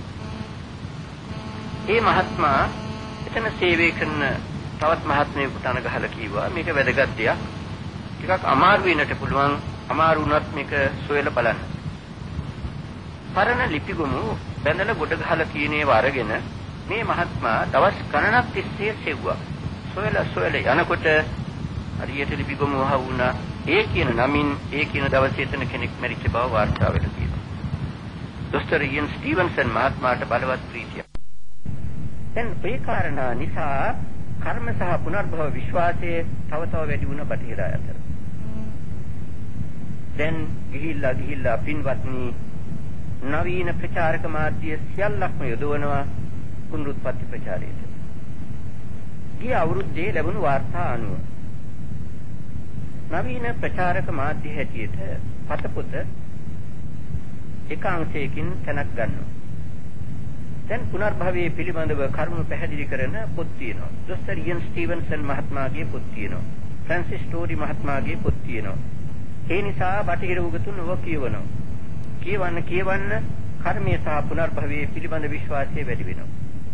ඒ මහත්මයා එතන සේවය කරන තවත් මහත්මයෙකුට අනගහලා කිව්වා මේක වැදගත් දෙයක්. ටිකක් අමාරු වෙන්නට පුළුවන්. අමාරු වුණත් මේක සොයලා බලන්න. පරණ ලිපිගොනු බැඳලා ගොඩ ගහලා තියෙන ඒවා අරගෙන මේ මහත්මයා දවස් ගණනක් තිස්සේ සෙව්වා. සොයලා සොයලා යනකොට හරියට ලිපිගොනු වහ වුණා. ඒ කියන නමින් ඒ කියන දවසේ එතන කෙනෙක් මැරිච්ච බව වාර්තා වෙලා තියෙනවා. දොස්තර ඉයන් ස්ටීවන්සන් මහත්මයාට බලවත් ප්‍රීතියක්. දැන් ඒ කාරණා නිසා කර්ම සහ පුනර්භව විශ්වාසයේ තව තව වැඩි වුණ බටහිර අතර. දැන් ගිහිල්ලා ගිහිල්ලා පින්වත්නි නවීන ප්‍රචාරක මාධ්‍ය සියල්ලක්ම යොදවනවා පුනරුත්පත්ති ප්‍රචාරයට. ගිය අවුරුද්දේ ලැබුණු වාර්තා අනුව නවීන ප්‍රචාරක මාධ්‍ය හැටියට පතපොත එක අංශයකින් තැනක් ගන්නවා. දැන් පුනර්භවයේ පිළිබඳව කරුණු පැහැදිලි කරන පොත් තියෙනවා. දොස්තර ඉයන් ස්ටීවන්සන් මහත්මයාගේ පොත් තියෙනවා. ෆ්‍රැන්සිස් ටෝරි මහත්මයාගේ පොත් තියෙනවා. ඒ නිසා බටහිර උගතුන් ඔව කියවනවා. කියවන්න කියවන්න කර්මය සහ පුනර්භවයේ පිළිබඳ විශ්වාසය වැඩි වෙනවා.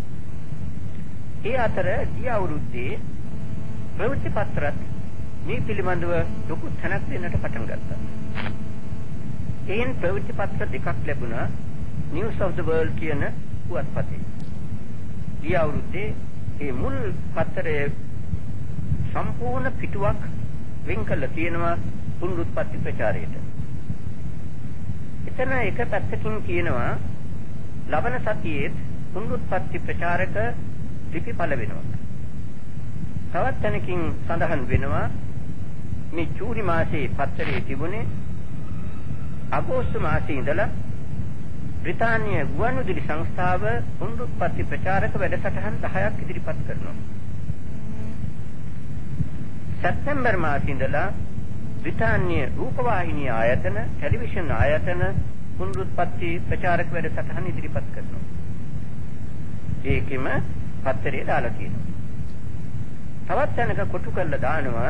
ඒ අතර ගිය අවුරුද්දේ ප්‍රවෘත්ති පත්‍රත් මේ පිළිබඳව ලොකු තැනක් දෙන්නට පටන් ගත්තා. එයින් ප්‍රවෘත්ති පත්‍ර දෙකක් ලැබුණා. නිවුස් ඔෆ් ද වර්ල්ඩ් කියන පුවත්පතේ. ගිය අවුරුද්දේ මේ මුල් පත්‍රයේ සම්පූර්ණ පිටුවක් වෙන් කළා තියෙනවා පුනරුත්පත්ති ප්‍රචාරයට. එතන එක පැත්තකින් කියනවා ලබන සතියේ පුනරුත්පත්ති ප්‍රචාරක ලිපි පළ වෙනවා. තවත් තැනකින් සඳහන් වෙනවා මේ ජූනි මාසයේ පත්තරේ තිබුණේ අගෝස්තු මාසයේ ඉඳලා බ්‍රිතාන්‍ය ගුවන්විදුලි සංස්ථාව පුනරුත්පත්ති ප්‍රචාරක වැඩසටහන් දහයක් ඉදිරිපත් කරනවා. සැප්තැම්බර් මාසයේ ඉඳලා බ්‍රිතාන්‍ය රූපවාහිනී ආයතන, ටෙලිවිෂන් ආයතන පුනරුත්පත්ති ප්‍රචාරක වැඩසටහන් ඉදිරිපත් කරනවා. ඒකෙම පත්තරේ දාලා තියෙනවා. තවත් තැනක කොටු කරලා දානවා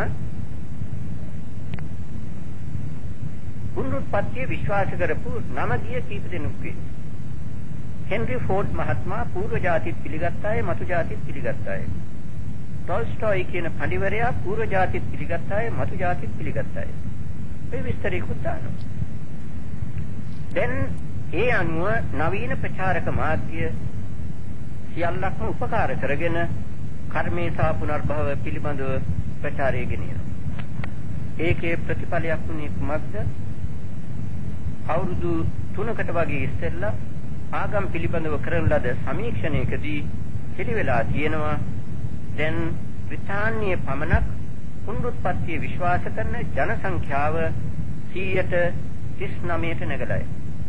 පුනරුත්පත්තිය විශ්වාස කරපු නම ගිය කීප දෙනෙකුගේ. හෙන්රි ෆෝඩ් මහත්මයා పూర్ව ජාතිත් පිළිගත් අය, මතු ජාතිත් පිළිගත් අය. ටොල්ස්ටොයි කියන පඬිවරයා పూర్ව ජාතිත් පිළිගත් අය, මතු ජාතිත් පිළිගත් අය. මේ විස්තරيකුත් දානවා. දැන් ඒ අනුව නවීන ප්‍රචාරක මාධ්‍ය සියල්ලක්ම උපකාර කරගෙන කර්මේ සහ පුනර්භව පිළිබඳව ප්‍රචාරය ගෙනියනවා. ඒකේ ප්‍රතිඵලයක් වුණේ කුමක්ද? අවුරුදු තුනකට වගේ ඉස්සෙල්ලා ආගම් පිළිබඳව කරන ලද සමීක්ෂණයකදී පිළිවෙලා තියෙනවා දැන් බ්‍රිතාන්‍යයේ පමණක් පුනරුත්පත්තිය විශ්වාස කරන ජන සංඛ්‍යාව සියයට තිස් නවයට නැගලයි.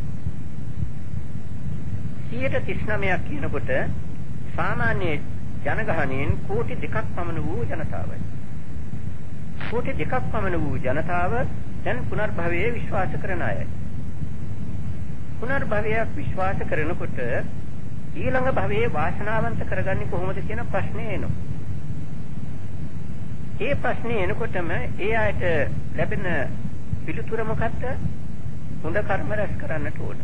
සියයට තිස් නවයක් කියනකොට සාමාන්‍ය ජනගහණයෙන් කෝටි දෙකක් පමණ වූ ජනතාවයි. කෝටි දෙකක් පමණ වූ ජනතාව දැන් පුනර්භවයේ විශ්වාස කරන අයයි. පුනර්භවයක් විශ්වාස කරනකොට ඊළඟ භවයේ වාසනාවන්ත කරගන්නේ කොහොමද කියන ප්‍රශ්නේ එනවා. ඒ ප්‍රශ්නේ එනකොටම ඒ ආයත ලැබෙන පිළිතුර මොකක්ද? හොඳ කර්ම රැස් කරන්නට ඕන.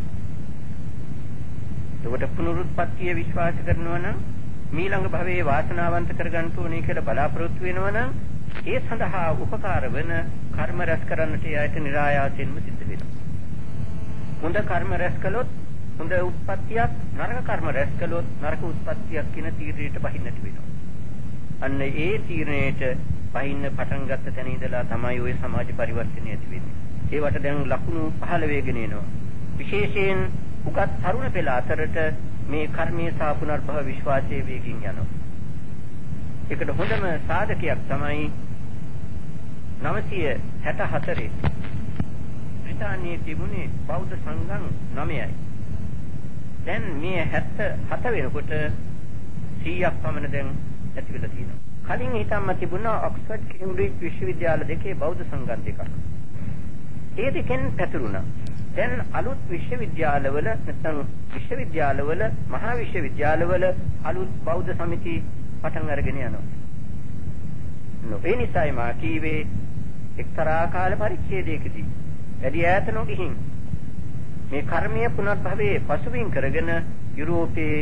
ඒකට පුනරුත්පත්තිය විශ්වාස කරනවා නම් මීළඟ භවයේ වාසනාවන්ත කරගන්න ඕනේ කියලා බලාපොරොත්තු වෙනවා නම් ඒ සඳහා උපකාර වෙන කර්ම රැස් කරන්නට යායට નિરાයාසයෙන්ම සිද්ධ වෙනවා. හොඳ කර්ම රැස් කළොත් හොඳ උත්පත්තියක්, නරක කර්ම රැස් කළොත් නරක උත්පත්තියක් කියන තීරණයට බහින්නට වෙනවා. අන්න ඒ තීරණයට බහින්න පටන් ගත්ත තැන ඉඳලා තමයි ওই සමාජ පරිවර්තනය ඇති වෙන්නේ. ඒවට දැන් ලකුණු පහළ වේගෙන එනවා. විශේෂයෙන් උගත් තරුණ පෙළ අතරට මේ කර්මයේ සහ පුනර්භව විශ්වාසයේ වේගින් යනවා. ඒකට හොඳම සාධකයක් තමයි නවසිය හැට හතරේ බ්‍රිතාන්‍යයේ තිබුණේ බෞද්ධ සංඝම් නවයයි. දැන් මේ හැත්තෑ හත වෙනකොට සීයක් පමණ දැන් ඇති වෙලා තියෙනවා. කලින් හිටම්ම තිබුණා ඔක්ස්ෆර්ඩ් කේම්බ්‍රිජ් විශ්වවිද්‍යාල දෙකේ බෞද්ධ සංඝම් දෙකක්. ඒ දෙකෙන් පැතුරුණා. දැන් අලුත් විශ්වවිද්‍යාලවල නැත්නම් විශ්වවිද්‍යාලවල මහා විශ්වවිද්‍යාලවල අලුත් බෞද්ධ සමිති පටන් අරගෙන යනවා. නොවේ නිසායි මා කීවේ එක්තරා කාල පරිච්ඡේදයකදී වැඩි ඈත නොගිහින් මේ කර්මීය පුනර්භවයේ පසුබිම් කරගෙන යුරෝපයේ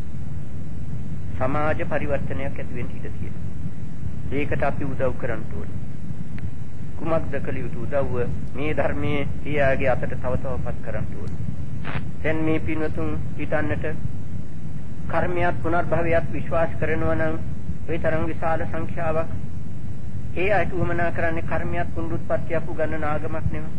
සමාජ පරිවර්තනයක් ඇති වෙන්න ඉඩ තියෙනවා. ඒකට අපි උදව් කරන්න ඕනේ. කුමක්ද කළ යුතු උදව්ව? මේ ධර්මයේ ඊයාගේ අතට තව තවපත් කරන්න ඕනේ. දැන් මේ පින්වතුන් හිතන්නට කර්මයක් පුනර්භවයක් විශ්වාස කරනවා නම් ඒ තරම් විශාල සංඛ්‍යාවක් ඒ අයට උවමනා කරන්නේ කර්මයක් පුනරුත්පත්තියක් උගන්වන ආගමක් නෙවෙයි.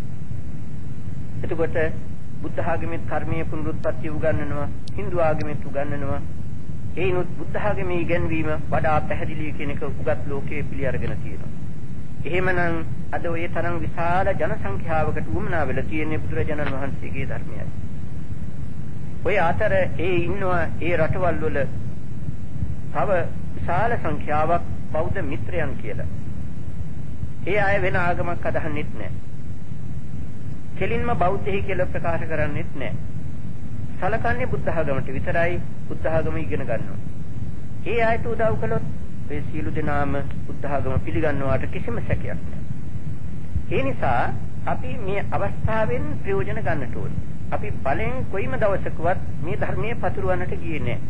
එතකොට බුද්ධ ආගමෙත් කර්මීය පුනරුත්පත්තිය උගන්වනවා, Hindu ආගමෙත් උගන්වනවා. ඒනොත් බුද්ධ ආගමේ ඉගැන්වීම වඩා පැහැදිලි කියන එක උගත් ලෝකයේ පිළි අරගෙන තියෙනවා. එහෙමනම් අද ඔය තරම් විශාල ජන සංඛ්‍යාවකට උවමනා වෙලා තියෙන බුදුරජාණන් වහන්සේගේ ධර්මයයි. ඔය අතර ඒ ඉන්නවා ඒ රටවල් වල තව විශාල සංඛ්‍යාවක් බෞද්ධ මිත්‍රයන් කියලා. ඒ අය වෙන ආගමක් අදහන්නෙත් නැහැ. කෙලින්ම බෞද්ධයි කියලා ප්‍රකාශ කරන්නෙත් නැහැ. සලකන්නේ බුද්ධ ආගමට විතරයි. බුද්ධ ආගම ඉගෙන ගන්නවා. ඒ අයට උදව් කළොත් ඒ සියලු දෙනාම බුද්ධ ආගම පිළිගන්නවාට කිසිම සැකයක් නැහැ. ඒ නිසා අපි මේ අවස්ථාවෙන් ප්‍රයෝජන ගන්නට ඕනේ. අපි බලෙන් කොයිම දවසකවත් මේ ධර්මයේ පතුරවන්නට ගියේ නැහැ.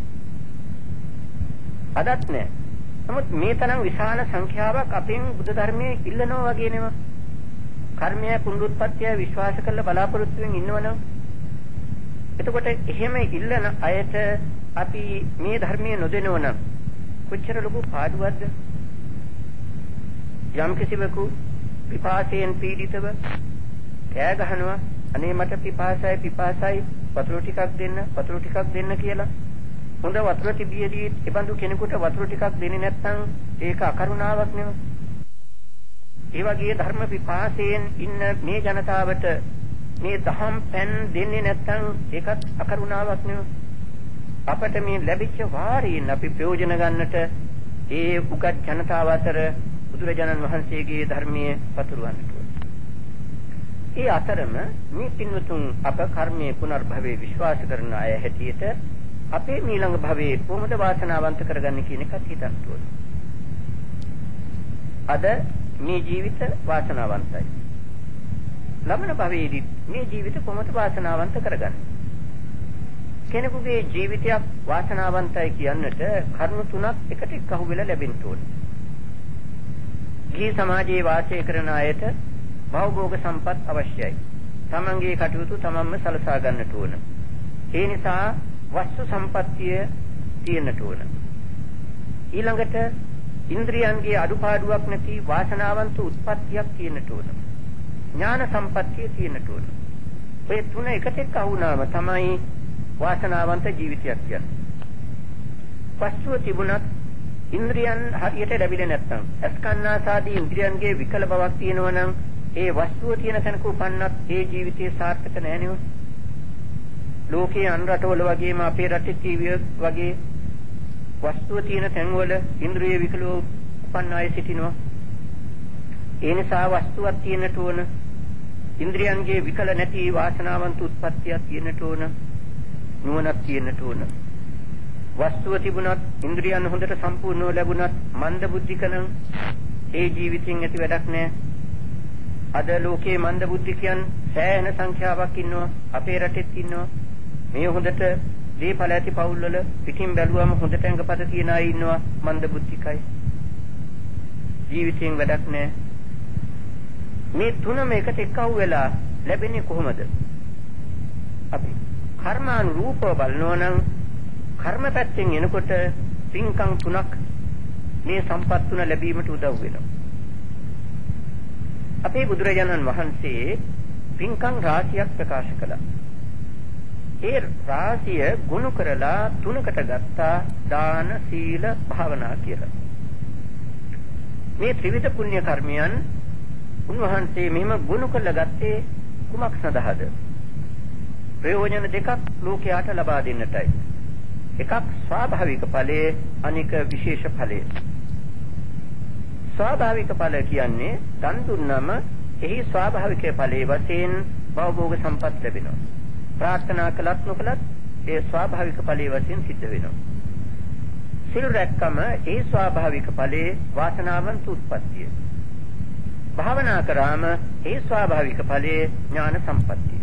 අදත් නැහැ. නමුත් මේ තරම් විශාල සංඛ්‍යාවක් අපෙන් බුද්ධ ධර්මයේ ඉල්ලනවා වගේ නෙවෙයි. කර්මය පුනරුත්පත්තිය විශ්වාස කරලා බලාපොරොත්තු වෙමින් ඉන්නවනම් එතකොට එහෙම ඉල්ලන අයට අපි මේ ධර්මයේ නොදෙනවනම් කොච්චර ලොකු පාඩුවක්ද? යම් කිසිවෙකු පිපාසයෙන් පීඩිතව කෑ ගහනවා, අනේ මට පිපාසයි පිපාසයි වතුර ටිකක් දෙන්න වතුර ටිකක් දෙන්න කියලා. හොඳ වතුර තිබියදී එබඳු කෙනෙකුට වතුර ටිකක් දෙන්නේ නැත්නම් ඒක අකරුණාවක් නෙවෙයි. ඒ වගේ ධර්ම පිපාසයෙන් ඉන්න මේ ජනතාවට මේ දහම් පෙන් දෙන්නේ නැත්නම් ඒකත් අකරුණාවක් නෙවෙයි. අපට මේ ලැබිච්ච වාරයෙන් අපි ප්‍රයෝජන ගන්නට ඒ උගත් ජනතාව අතර බුදුරජාණන් වහන්සේගේ ධර්මයේ පතුරවන්නට ඕනේ. ඒ අතරම මේ පින්වතුන් අප කර්මයේ පුනර්භවයේ විශ්වාස කරන අය හැටියට අපේ ඊළඟ භවයේ කොහොමද වාසනාවන්ත කරගන්නේ කියන එකත් හිතන්න ඕනේ. අද මේ ජීවිත වාසනාවන්තයි. ලබන භවයේදී මේ ජීවිත කොහොමද වාසනාවන්ත කරගන්නේ? කෙනෙකුගේ ජීවිතයක් වාසනාවන්තයි කියන්නට කරුණු තුනක් එකට එකහුව වෙලා ලැබෙන්න ඕනේ. ගිහි සමාජයේ වාසය කරන අයට භවභෝග සම්පත් අවශ්‍යයි. තමන්ගේ කටයුතු තමන්ම සලසා ගන්නට ඕන. ඒ නිසා වස්තු සම්පත්තිය තියෙන්නට ඕන. ඊළඟට ඉන්ද්‍රියන්ගේ අඩුපාඩුවක් නැති වාසනාවන්ත උත්පත්තියක් තියෙන්නට ඕන. ඥාන සම්පත්තිය තියෙන්නට ඕන. මේ තුන එකට එකහුව වුණාම තමයි වාසනාවන්ත ජීවිතයක් කියන්නේ. වස්තුව තිබුණත් ඉන්ද්‍රියන් හරියට ලැබිලා නැත්නම් අස්කන්නාසාදී ඉන්ද්‍රියන්ගේ විකල බවක් තියෙනවා නම් ඒ වස්තුව තියෙන තැනක උපන්නත් ඒ ජීවිතේ සාර්ථක නැහැ නේ. ලෝකයේ අන් රටවල වගේම අපේ රටේ ජීවිය වගේ වස්තුව තියෙන තැන්වල ඉන්ද්‍රිය විකලව උපන්න අය සිටිනවා. ඒ නිසා වස්තුවක් තියෙන්නට ඕන. ඉන්ද්‍රියන්ගේ විකල නැති වාසනාවන්ත උත්පත්තියක් තියෙන්නට ඕන. නුවණක් තියෙන්නට ඕන. වස්තුව තිබුණත් ඉන්ද්‍රියන් හොඳට සම්පූර්ණව ලැබුණත් මන්ද බුද්ධිකනම් ඒ ජීවිතින් ඇති වැඩක් නැහැ. අද ලෝකයේ මන්ද බුද්ධිකයන් සෑහෙන සංඛ්‍යාවක් ඉන්නවා. අපේ රටෙත් ඉන්නවා. මේ හොඳට දීපල ඇති පවුල්වල පිටින් බැලුවම හොඳට ඇඟපත තියන අය ඉන්නවා. මන්ද බුද්ධිකයි. ජීවිතයෙන් වැඩක් නැහැ. මේ තුනම එකට එක්කව වෙලා ලැබෙන්නේ කොහොමද? අපි කර්මානුරූපව බලනවා නම් කර්ම පැත්තෙන් එනකොට පින්කම් තුනක් මේ සම්පත් තුන ලැබීමට උදව් වෙනවා. අපේ බුදුරජාණන් වහන්සේ පින්කම් රාශියක් ප්‍රකාශ කළා. ඒ රාශිය ගුණ කරලා තුනකට ගත්තා දාන, සීල, භාවනා කියලා. මේ ත්‍රිවිධ පුණ්‍ය කර්මයන් උන්වහන්සේ මෙහිම ගුණ කරලා ගත්තේ කුමක් සඳහාද? ප්‍රයෝජන දෙකක් ලෝකයට ලබා දෙන්නටයි. එකක් ස්වාභාවික ඵලයේ, අනික විශේෂ ඵලයේ. ස්වාභාවික ඵල කියන්නේ දන් දුන්නම එහි ස්වාභාවික ඵලයේ වශයෙන් භවභෝග සම්පත් ලැබෙනවා. ප්‍රාර්ථනා කළත් නොකළත් ඒ ස්වාභාවික ඵලයේ වශයෙන් සිද්ධ වෙනවා. සිල් රැක්කම ඒ ස්වාභාවික ඵලයේ වාසනාවන්ත උත්පත්තිය. භාවනා කරාම ඒ ස්වාභාවික ඵලයේ ඥාන සම්පත්තිය.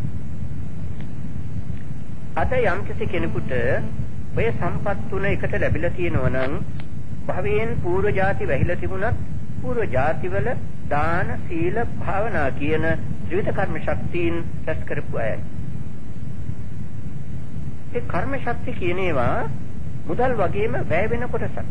අද යම් කෙනෙකුට ඔය සම්පත් තුන එකට ලැබිලා තියෙනවා නම් භවයෙන් පූර්ව ජාති වැහිලා තිබුණත් පූර්ව ජාතිවල දාන, සීල, භාවනා කියන ත්‍රිවිධ කර්ම ශක්තියින් රැස් කරපු අයයි. ඒ කර්ම ශක්තිය කියන ඒවා මුදල් වගේම වැය වෙන කොටසක්.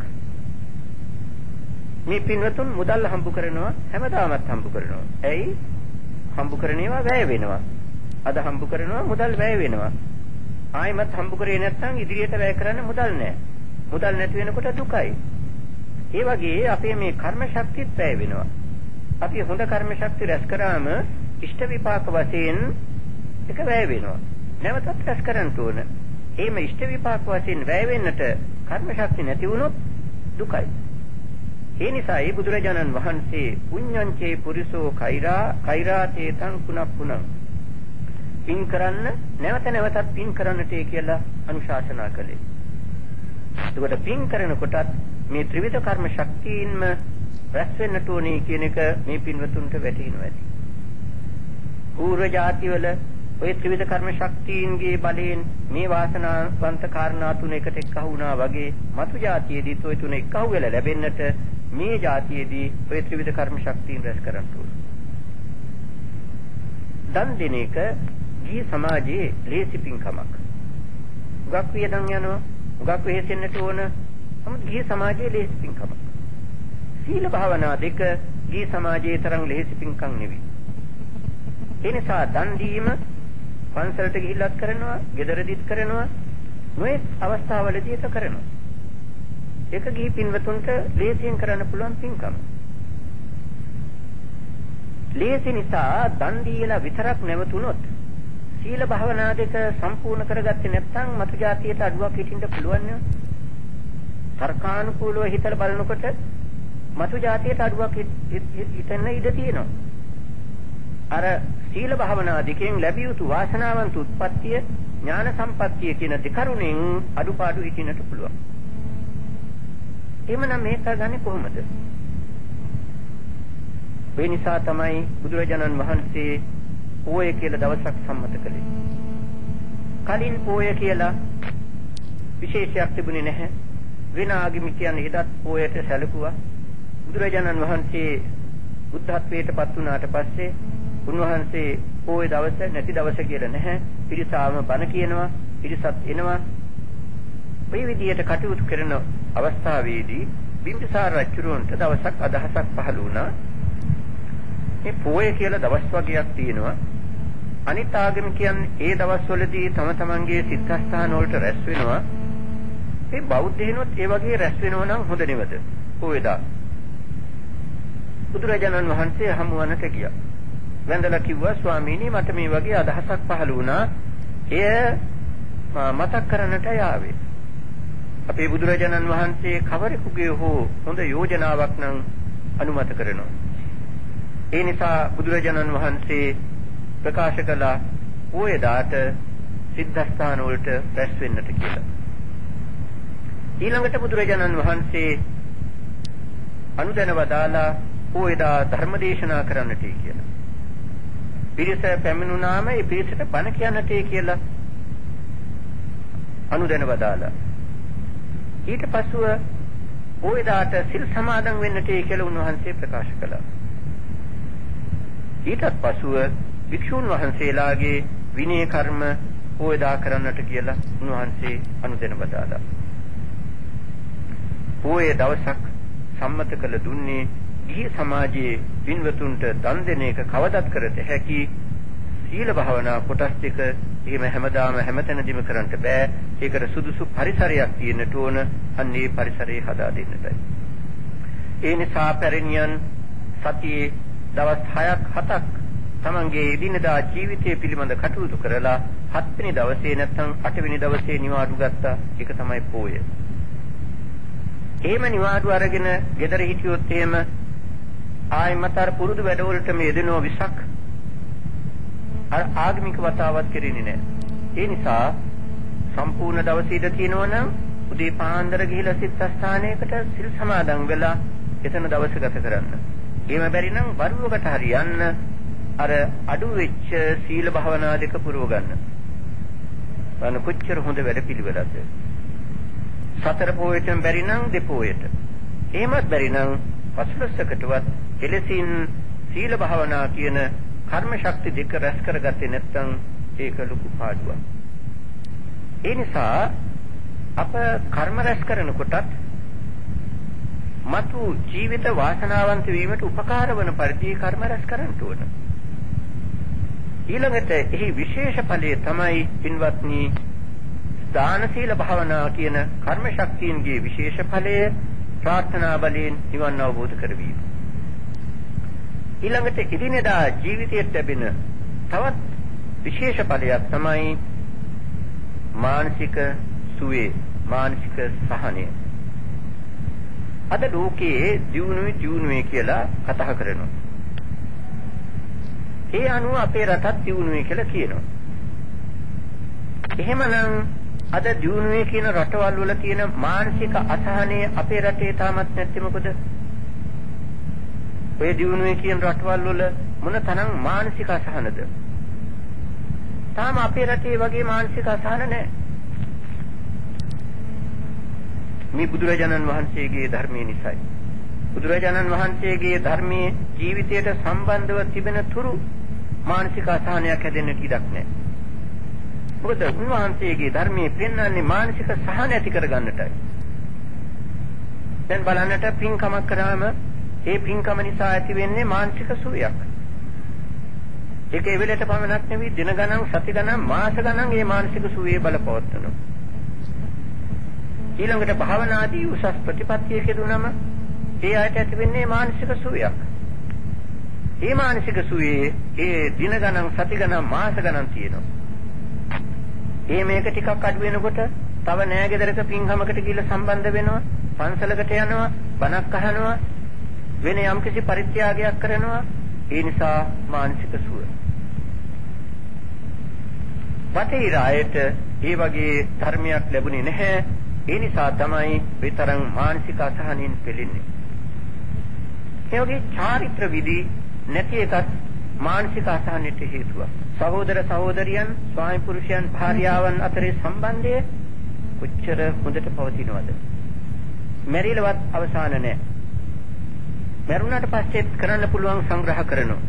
මේ පින්වතුන් මුදල් හම්බ කරනවා හැමදාමත් හම්බ කරනවා. ඇයි? හම්බ කරන ඒවා වැය වෙනවා. අද හම්බ කරනවා මුදල් වැය වෙනවා. ආයිමත් හම්බ කරේ නැත්නම් ඉදිරියට වැය කරන්න මුදල් නැහැ. මුදල් නැති වෙනකොට දුකයි. ඒ වගේ අපේ මේ කර්ම ශක්තියත් වැය වෙනවා. අපි හොඳ කර්ම ශක්තිය රැස් කරාම ඉෂ්ට විපාක වශයෙන් එක වැය වෙනවා. නැවතත් රැස් කරන්න ඕන. එහෙම ඉෂ්ට විපාක වශයෙන් වැය වෙන්නට කර්ම ශක්තිය නැති වුණොත් දුකයි. ඒ නිසායි බුදුරජාණන් වහන්සේ පුඤ්ඤංචේ පුරිසෝ කෛරා කෛරාතේ තං පුනප්පුනං පින් කරන්න නැවත නැවතත් පින් කරන්නට කියලා අනුශාසනා කළේ. එතකොට පින් කරනකොටත් මේ ත්‍රිවිධ කර්ම ශක්තියින්ම රැස් වෙන්නට ඕනේ කියන එක මේ පින්වතුන්ට වැටහෙනවා ඇති. පූර්ව ජාතිවල ඔය ත්‍රිවිධ කර්ම ශක්තියින්ගේ බලයෙන් මේ වාසනාවන්ත කාරණා තුන එකට එක්කහු වුණා වගේ මතු ජාතියේදීත් ඔය තුන එක්කහු වෙලා ලැබෙන්නට මේ ජාතියේදී ඔය ත්‍රිවිධ කර්ම ශක්තියින් රැස් කරන්න ඕනේ. දන් දෙන එක ගිහි සමාජයේ ලේසි පින්කමක්. උගක් වියදම් යනවා, උගක් වෙහෙසෙන්නට ඕන. නමුත් ගිහි සමාජයේ ලේසි පින්කමක්. සීල භාවනා දෙක ගිහි සමාජයේ තරම් ලේසි පින්කම් නෙවෙයි. ඒ නිසා දන් දීම පන්සලට ගිහිල්ලත් කරනවා, ගෙදරදීත් කරනවා, නොයෙක් අවස්ථාවලදී ඒක කරනවා. ඒක ගිහි පින්වතුන්ට ලේසියෙන් කරන්න පුළුවන් පින්කම. ලේසි නිසා දන් දීලා විතරක් නැවතුනොත් සීල භාවනා දෙක සම්පූර්ණ කරගත්තේ නැත්නම් මතු ජාතියට අඩුවක් හිටින්න පුළුවන් නේ. තර්කානුකූලව හිතලා බලනකොට මතු ජාතියට අඩුවක් හිතෙන්න ඉඩ තියෙනවා. අර සීල භාවනා දෙකෙන් ලැබිය යුතු වාසනාවන්ත උත්පත්තිය, ඥාන සම්පත්තිය කියන දෙකරුණෙන් අඩුපාඩු හිටින්නට පුළුවන්. එhmenan මේක ගන්නේ කොහොමද? ඒ නිසා තමයි බුදුරජාණන් වහන්සේ පෝය කියලා දවසක් සම්මත කළේ. කලින් පෝය කියලා විශේෂයක් තිබුණේ නැහැ. වෙන ආගමිකයන් හිතත් පෝයට සැලකුවා. බුදුරජාණන් වහන්සේ බුද්ධත්වයට පත් වුණාට පස්සේ උන්වහන්සේ පෝය දවස නැති දවස කියලා නැහැ. පිරිසාම බණ කියනවා, පිරිසත් එනවා. මේ විදිහට කටයුතු කරන අවස්ථාවේදී බිම්බිසාර රජුරන්ට දවසක් අදහසක් පහළ වුණා. මේ පෝය කියලා දවස් වර්ගයක් තියෙනවා. අනිත් ආගමිකයන් ඒ දවස්වලදී තම තමන්ගේ සිද්ධාස්ථාන වලට රැස් වෙනවා. මේ බෞද්ධයනොත් ඒ වගේ රැස් වෙනව නම් හොඳ නෙවද? පෝයදා. බුදුරජාණන් වහන්සේ හමුවන්නට ගියා. වැඳලා කිව්වා ස්වාමීනි මට මේ වගේ අදහසක් පහළ වුණා. එය මතක් කරන්නට යාවේ. අපේ බුදුරජාණන් වහන්සේ කවරෙකුගේ හෝ හොඳ යෝජනාවක් නම් අනුමත කරනවා. ඒ නිසා බුදුරජාණන් වහන්සේ ප්‍රකාශ කළා පෝයදාට සිද්ධාස්ථාන වලට රැස් වෙන්නට කියලා. ඊළඟට බුදුරජාණන් වහන්සේ අනුදැන වදාලා පොයදා ධර්ම දේශනා කරන්නටයි කියලා. පිරිස පැමිණුනාම ඒ පිරිසට බණ කියන්නටයි කියලා අනුදැන වදාලා. ඊට පසුව පොයදාට සිල් සමාදන් වෙන්නටයි කියලා උන්වහන්සේ ප්‍රකාශ කළා. ඊටත් පසුව භික්ෂුන් වහන්සේලාගේ විනය කර්ම පොයදා කරන්නට කියලා උන්වහන්සේ අනුදැන වදාලා. පොයේ දවසක් සම්මත කළ දුන්නේ ගිහි සමාජයේ පින්වතුන්ට දන් දෙන එක කවදත් කරත හැකි සීල භාවනා කොටස් දෙක එහෙම හැමදාම හැමතැනදීම කරන්න බෑ. ඒකට සුදුසු පරිසරයක් තියෙන්නට ඕන. අන්න ඒ පරිසරය හදා දෙන්නටයි. ඒ නිසා පැරණියන් සතියේ දවස් හයක් හතක් තමන්ගේ එදිනදා ජීවිතය පිළිබඳ කටයුතු කරලා හත්වෙනි දවසේ නැත්නම් අටවෙනි දවසේ නිවාඩු ගත්තා. ඒක තමයි පෝය. එහෙම නිවාඩු අරගෙන ගෙදර හිටියොත් එහෙම ආයිමත් අර පුරුදු වැඩවලට මේ දෙනෝ විසක් අර ආගමික වතාවත් කෙරෙන්නේ නැහැ. ඒ නිසා සම්පූර්ණ දවස ඉඳ තියෙනවා නම් උදේ පාන්දර ගිහිලා සිත ස්ථානයකට සිල් සමාදන් වෙලා එතන දවස ගත කරන්න. එහෙම බැරි නම් වරුවකට හරි යන්න අර අඩු වෙච්ච සීල භාවනා දෙක පුරව ගන්න. බලන්න කොච්චර හොඳ වැඩ පිළිවෙලක්ද. සතර පොයටම බැරි නම් දෙපොයට. එහෙමත් බැරි නම් පස්වස්සකටවත් එලෙසින් සීල භාවනා කියන කර්ම ශක්ති දෙක රැස් කරගත්තේ නැත්නම් ඒක ලොකු පාඩුවක්. ඒ නිසා අප කර්ම රැස් කරනකොටත් මතු ජීවිත වාසනාවන්ත වීමට උපකාර වන පරිදි කර්ම රැස් කරන්න ඕන. ඊළඟට එහි විශේෂ ඵලය තමයි පින්වත්නි දාන සීල භාවනා කියන කර්ම ශක්තියන්ගේ විශේෂ ඵලය ප්‍රාර්ථනා බලයෙන් නිවන් අවබෝධ කරවීම. ඊළඟට එදිනෙදා ජීවිතයට ලැබෙන තවත් විශේෂ ඵලයක් තමයි මානසික සුවේ මානසික සහනය. අද ලෝකයේ දියුණුවේ දියුණුවේ කියලා කතා කරනවා. ඒ අනුව අපේ රටත් දියුණුවේ කියලා කියනවා. එහෙමනම් අද දියුණුවේ කියන රටවල් වල තියෙන මානසික අසහනය අපේ රටේ තාමත් නැත්තේ මොකද? ඔය දියුණුවේ කියන රටවල් වල මොන තරම් මානසික අසහනද? තාම අපේ රටේ වගේ මානසික අසහන නැහැ. මේ බුදුරජාණන් වහන්සේගේ ධර්මයේ නිසායි. බුදුරජාණන් වහන්සේගේ ධර්මයේ ජීවිතයට සම්බන්ධව තිබෙන තුරු මානසික අසහනයක් හැදෙන්න ඉඩක් නැහැ. මොකද උන්වහන්සේගේ ධර්මයේ පෙන්වන්නේ මානසික සහන ඇති කරගන්නටයි. දැන් බලන්නට පින්කමක් කරාම ඒ පින්කම නිසා ඇති වෙන්නේ මානසික සුවයක්. ඒක ඒ වෙලට පමණක් නෙවෙයි දින ගණන්, සති ගණන්, මාස ගණන් මේ මානසික සුවේ බලපවත්වනවා. ඊළඟට භාවනාදී උසස් ප්‍රතිපත්තියක දුනම ඒ ආයත ඇති වෙන්නේ මානසික සුවයක්. මේ මානසික සුවේ ඒ දින ගණන්, සති ගණන්, මාස ගණන් තියෙනවා. ඒ මේක ටිකක් අඩු වෙනකොට තව නෑ ගෙදරක පින්කමකට ගිහිල්ලා සම්බන්ධ වෙනවා, පන්සලකට යනවා, බණක් අහනවා, වෙන යම්කිසි පරිත්‍යාගයක් කරනවා. ඒ නිසා මානසික සුව. වටේ රායයට ඒ වගේ ධර්මයක් ලැබුණේ නැහැ. ඒ නිසා තමයි විතරක් මානසික අසහනින් පෙළෙන්නේ. ඒ වගේ චාරිත්‍ර විදි නැති එකත් මානසික අසහනයට හේතුවක්. සහෝදර සහෝදරියන්, ස්වාමි පුරුෂයන්, භාර්යාවන් අතරේ සම්බන්ධය කොච්චර හොඳට පවතිනවද? මෙරිලවත් අවසාන නැහැ. මරුණාට පස්සෙත් කරන්න පුළුවන් සංග්‍රහ කරනවා.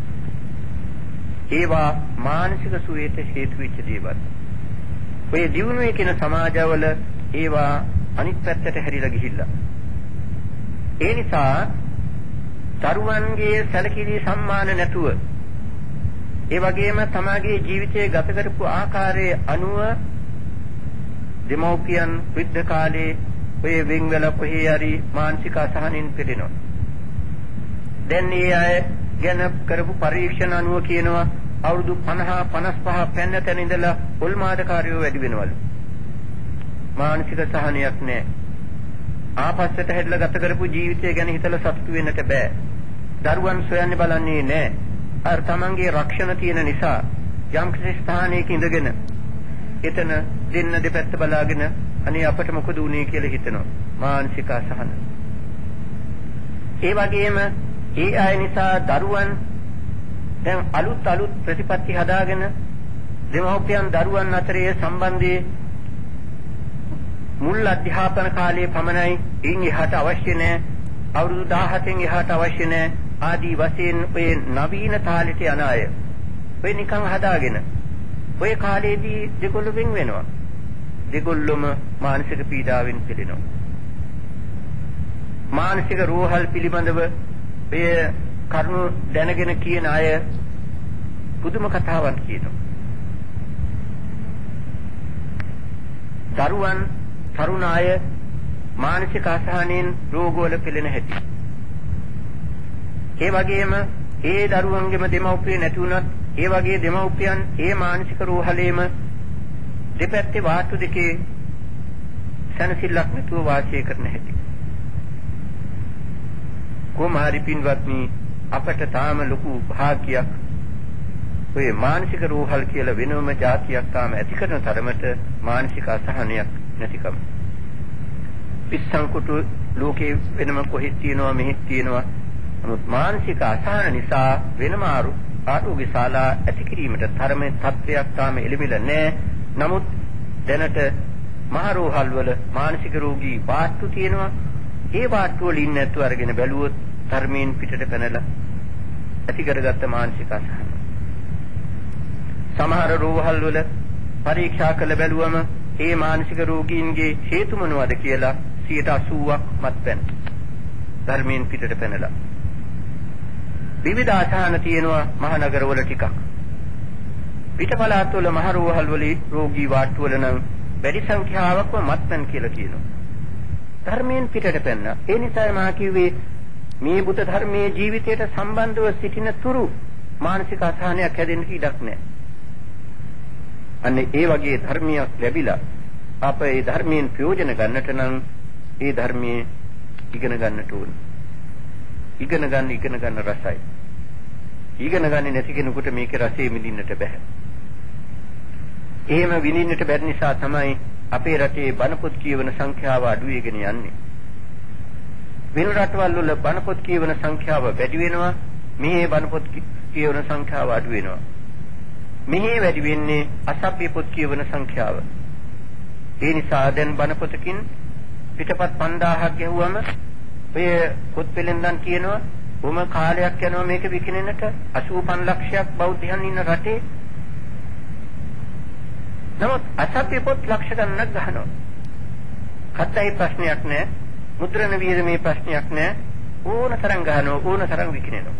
ඒවා මානසික සුවයට හේතු වෙච්ච දේවල්. ඔය දියුණුවේ කියන සමාජවල ඒවා අනිත් පැත්තට හැරිලා ගිහිල්ලා. ඒ නිසා දරුවන්ගේ සැලකිලි සම්මාන නැතුව ඒ වගේම තමාගේ ජීවිතයේ ගත කරපු ආකාරයේ අනුව දෙමෝපියන් විද්ද කාලේ ඔය වෙන්වල කොහේ හරි මානසික අසහනින් පෙළෙනවා. දැන් මේ අය ගැන කරපු පරීක්ෂණ අනුව කියනවා අවුරුදු පනහ පනස් පහ පෙන්න තැන ඉඳලා උල්මාදකාරයෝ වැඩි වෙනවලු. මානසික සහනයක් නැහැ. ආපස්සට හැදලා ගත කරපු ජීවිතය ගැන හිතලා සතුටු වෙන්නට බෑ. දරුවන් සොයන්නේ බලන්නේ නැහැ. අර තමන්ගේ රක්ෂණ තියෙන නිසා යම් කිසි ස්ථානයක ඉඳගෙන එතන දෙන්න දෙපැත්ත බලාගෙන අනේ අපට මොකද වුනේ කියලා හිතනවා. මානසික අසහන. ඒ වගේම ඒ අය නිසා දරුවන් දැන් අලුත් අලුත් ප්‍රතිපත්ති හදාගෙන දෙමව්පියන් දරුවන් අතරේ සම්බන්ධයේ මුල් අධ්‍යාපන කාලයේ පමණයි ඉන් එහාට අවශ්‍ය නැහැ අවුරුදු දහහතෙන් එහාට අවශ්‍ය නැහැ ආදී වශයෙන් ඔය නවීන තාලෙට යන අය ඔය නිකන් හදාගෙන ඔය කාලේදී දෙකොල්ල වෙන් වෙනවා දෙකොල්ලම මානසික පීඩාවෙන් පෙළෙනවා මානසික රෝහල් පිළිබඳව ඔය කරුණු දැනගෙන කියන අය පුදුම කතාවක් කියනවා දරුවන් තරුණ අය මානසික අසහනෙන් රෝගවල පෙළෙන හැටි. ඒ වගේම ඒ දරුවන්ගේම දෙමව්පිය නැති වුණත් ඒ වගේ දෙමව්පියන් ඒ මානසික රෝහලේම දෙපැත්තේ වාට්ටු දෙකේ සනසිල්ලක් නැතුව වාසය කරන හැටි. කොමාරි පින්වත්නි අපට තාම ලොකු භාග්යක් ඔය මානසික රෝහල් කියලා වෙනම જાතියක් තාම ඇති කරන තරමට මානසික අසහනයක් නැතිකම. පිස්සන්කුතු ලෝකේ වෙනම කොහෙත් තියෙනවා මෙහෙත් තියෙනවා. නමුත් මානසික අසහන නිසා වෙනම ආරෝග්‍ය ශාලා ඇති කිරීමට තරමේ තත්ත්වයක් තාම එළඹිලා නැහැ. නමුත් දැනට මහ රෝහල් වල මානසික රෝගී වාට්ටු තියෙනවා. ඒ වාට්ටු වල ඉන්නේ නැතුව අරගෙන බැලුවොත් ධර්මයෙන් පිටට පැනලා ඇති කරගත්ත මානසික අසහන. සමහර රෝහල් වල පරීක්ෂා කළ බැලුවම ඒ මානසික රෝගීන්ගේ හේතු මොනවද කියලා සියයට අසූවක් මත්පැන් ධර්මයෙන් පිටට පැනලා විවිධ ආසහන තියෙනවා මහනගරවල ටිකක් පිටපළාත් වල මහ රෝහල් වල රෝගී වාට්ටු වල නම් වැඩි සංඛ්‍යාවක්ම මත්පැන් කියලා කියනවා ධර්මයෙන් පිටට පැනන ඒ නිසා මා කිව්වේ මේ බුද්ධ ධර්මයේ ජීවිතයට සම්බන්ධව සිටින තුරු මානසික අසහනයක් හැදෙන්න ඉඩක් නැහැ අන්නේ ඒ වගේ ධර්මයක් ලැබිලා අප ඒ ධර්මයෙන් ප්‍රයෝජන ගන්නට නම් ඒ ධර්මයේ ඉගෙන ගන්නට ඕන. ඉගෙන ගන්න ඉගෙන ගන්න රසයි. ඉගෙන ගන්නේ නැති කෙනෙකුට මේකේ රසය විඳින්නට බෑ. එහෙම විඳින්නට බැරි නිසා තමයි අපේ රටේ බණ පොත් කියවන සංඛ්‍යාව අඩු වෙගෙන යන්නේ. වෙන රටවල් වල බණ පොත් කියවන සංඛ්‍යාව වැඩි වෙනවා. මේ බණ පොත් කියවන සංඛ්‍යාව අඩු වෙනවා. මෙහි වැඩි වෙන්නේ අසභ්‍ය පොත් කියවන සංඛ්‍යාව. ඒ නිසා දැන් බණ පොතකින් පිටපත් පන්දාහක් ගැහුවම ඔය පොත් පෙළෙන්දන් කියනවා කොම කාලයක් යනවා මේක විකිනෙන්නට අසූ පන්ස් ලක්ෂයක් බෞද්ධයන් ඉන්න රටේ. නමුත් අසභ්‍ය පොත් ලක්ෂ ගණනක් ගහනවා. කත්තයි ප්‍රශ්නයක් නැහැ. මුද්‍රණ වියදමේ ප්‍රශ්නයක් නැහැ. ඕන තරම් ගහනවා ඕන තරම් විකිනෙනවා.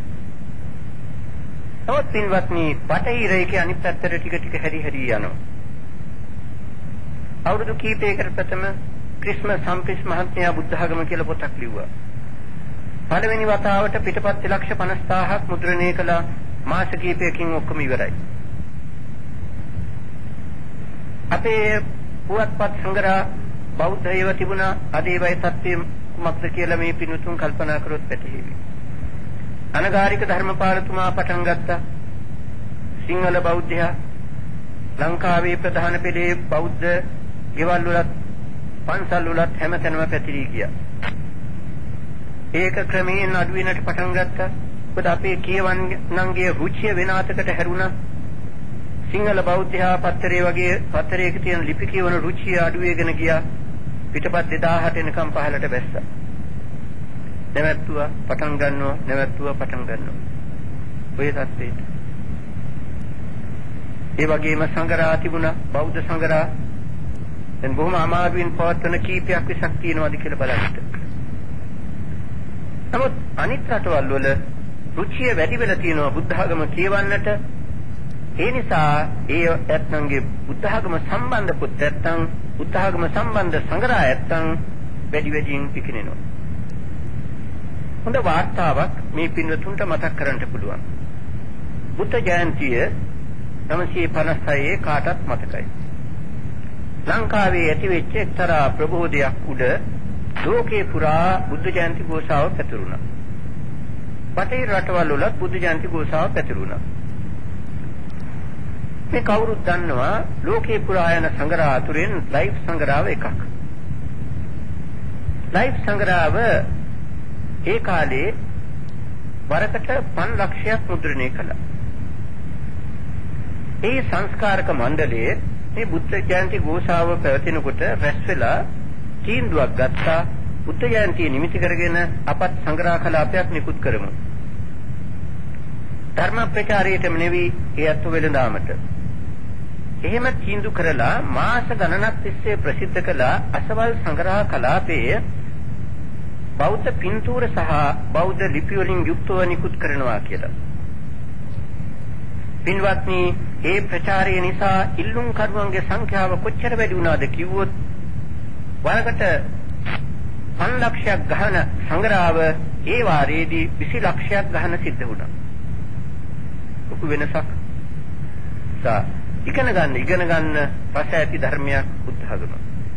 තවත් පින්වත්නි බටහිරයේ අනිත් පැත්තට ටික ටික හැරි හැරි යනවා. අවුරුදු කීපයකට ප්‍රථම ක්‍රිස්ම සම්ප්‍රිස් මහත්මයා බුද්ධ ආගම කියලා පොතක් ලිව්වා. පළවෙනි වතාවට පිටපත් ලක්ෂ පනස්දාහක් මුද්‍රණය කළා මාස කීපයකින් ඔක්කොම ඉවරයි. අපේ පුවත්පත් සංග්‍රහ බෞද්ධ ඒවා තිබුණා අද ඒවයි තත්ත්වය කුමක්ද කියලා මේ පින්තුන් කල්පනා කරොත් පැටහෙවි. අනගාരിക ධර්මපාලතුමා පටන් ගත්තා සිංහල බෞද්ධයා ලංකාවේ ප්‍රධාන පෙළේ බෞද්ධ ගෙවල් වලත් පන්සල් වලත් හැමතැනම පැතිරී ගියා. ඒක ක්‍රමයෙන් අඩු වෙනට පටන් ගත්තා. මොකද අපේ කියවන්නන්ගේ රුචිය වෙන අතකට හැරුණා. සිංහල බෞද්ධයා පත්තරේ වගේ පත්තරයක තියෙන ලිපි කියවන රුචිය අඩු වෙගෙන ගියා. පිටපත් දෙදාහට එනකම් පහළට බැස්සා. නැවැත්තුවා පටන් ගන්නවා නැවැත්තුවා පටන් ගන්නවා. ඔය තත්ත්වයට. ඒ වගේම සංගරා තිබුණා බෞද්ධ සංගරා. දැන් බොහොම අමාරුවෙන් පවත්වන කීපයක් විසක් තියෙනවාද කියලා බලන්න. නමුත් අනිත් රටවල් වල රුචිය වැඩි වෙලා තියෙනවා බුද්ධ ආගම කියවන්නට. ඒ නිසා ඒ ඇත්තන්ගේ බුද්ධ ආගම සම්බන්ධ පොත් නැත්තම් බුද්ධ ආගම සම්බන්ධ සංගරා නැත්තම් වැඩි වැඩියෙන් පිකිනෙනවා. හොඳ වාර්තාවක් මේ පින්වතුන්ට මතක් කරන්න පුළුවන්. බුද්ධ ජයන්තිය නවසිය පනස් හය කාටත් මතකයි. ලංකාවේ ඇතිවෙච්ච එක්තරා ප්‍රබෝධයක් උඩ ලෝකේ පුරා බුද්ධ ජයන්ති ഘോഷාව පැතිරුණා. බටහිර රටවල් වලත් බුද්ධ ජයන්ති ഘോഷාව පැතිරුණා. මේ කවුරුත් දන්නවා ලෝකේ පුරා යන සංග්‍රහ අතුරෙන් ලයිව් සංග්‍රහව එකක්. ලයිව් සංග්‍රහව ඒ කාලේ වරකට පන් ලක්ෂයක් මුද්‍රණය කළා. ඒ සංස්කාරක මණ්ඩලයේ මේ බුද්ධ ජයන්ති ഘോഷාව පැවැතෙනකොට රැස් වෙලා තීන්දුවක් ගත්තා බුද්ධ ජයන්තිය නිමිති කරගෙන අපත් සංග්‍රහ කලාපයක් නිකුත් කරමු. ධර්ම ප්‍රචාරයටම නෙවී ඒ අතු වෙළඳාමට. එහෙම තීන්දුව කරලා මාස ගණනක් තිස්සේ ප්‍රසිද්ධ කළ අසවල් සංග්‍රහ කලාපයේ බෞද්ධ පින්තූර සහ බෞද්ධ ලිපි වලින් යුක්තව නිකුත් කරනවා කියලා. පින්වත්නි, ඒ ප්‍රචාරය නිසා ඉල්ලුම් කරුවන්ගේ සංඛ්‍යාව කොච්චර වැඩි වුණාද කිව්වොත් වරකට පන් ලක්ෂයක් ගහන සංග්‍රහව ඒ වාරයේදී විසි ලක්ෂයක් ගහන සිද්ධ වුණා. ලොකු වෙනසක්. සා ඉගෙන ගන්න ඉගෙන ගන්න රස ඇති ධර්මයක් බුද්ධ ධර්ම.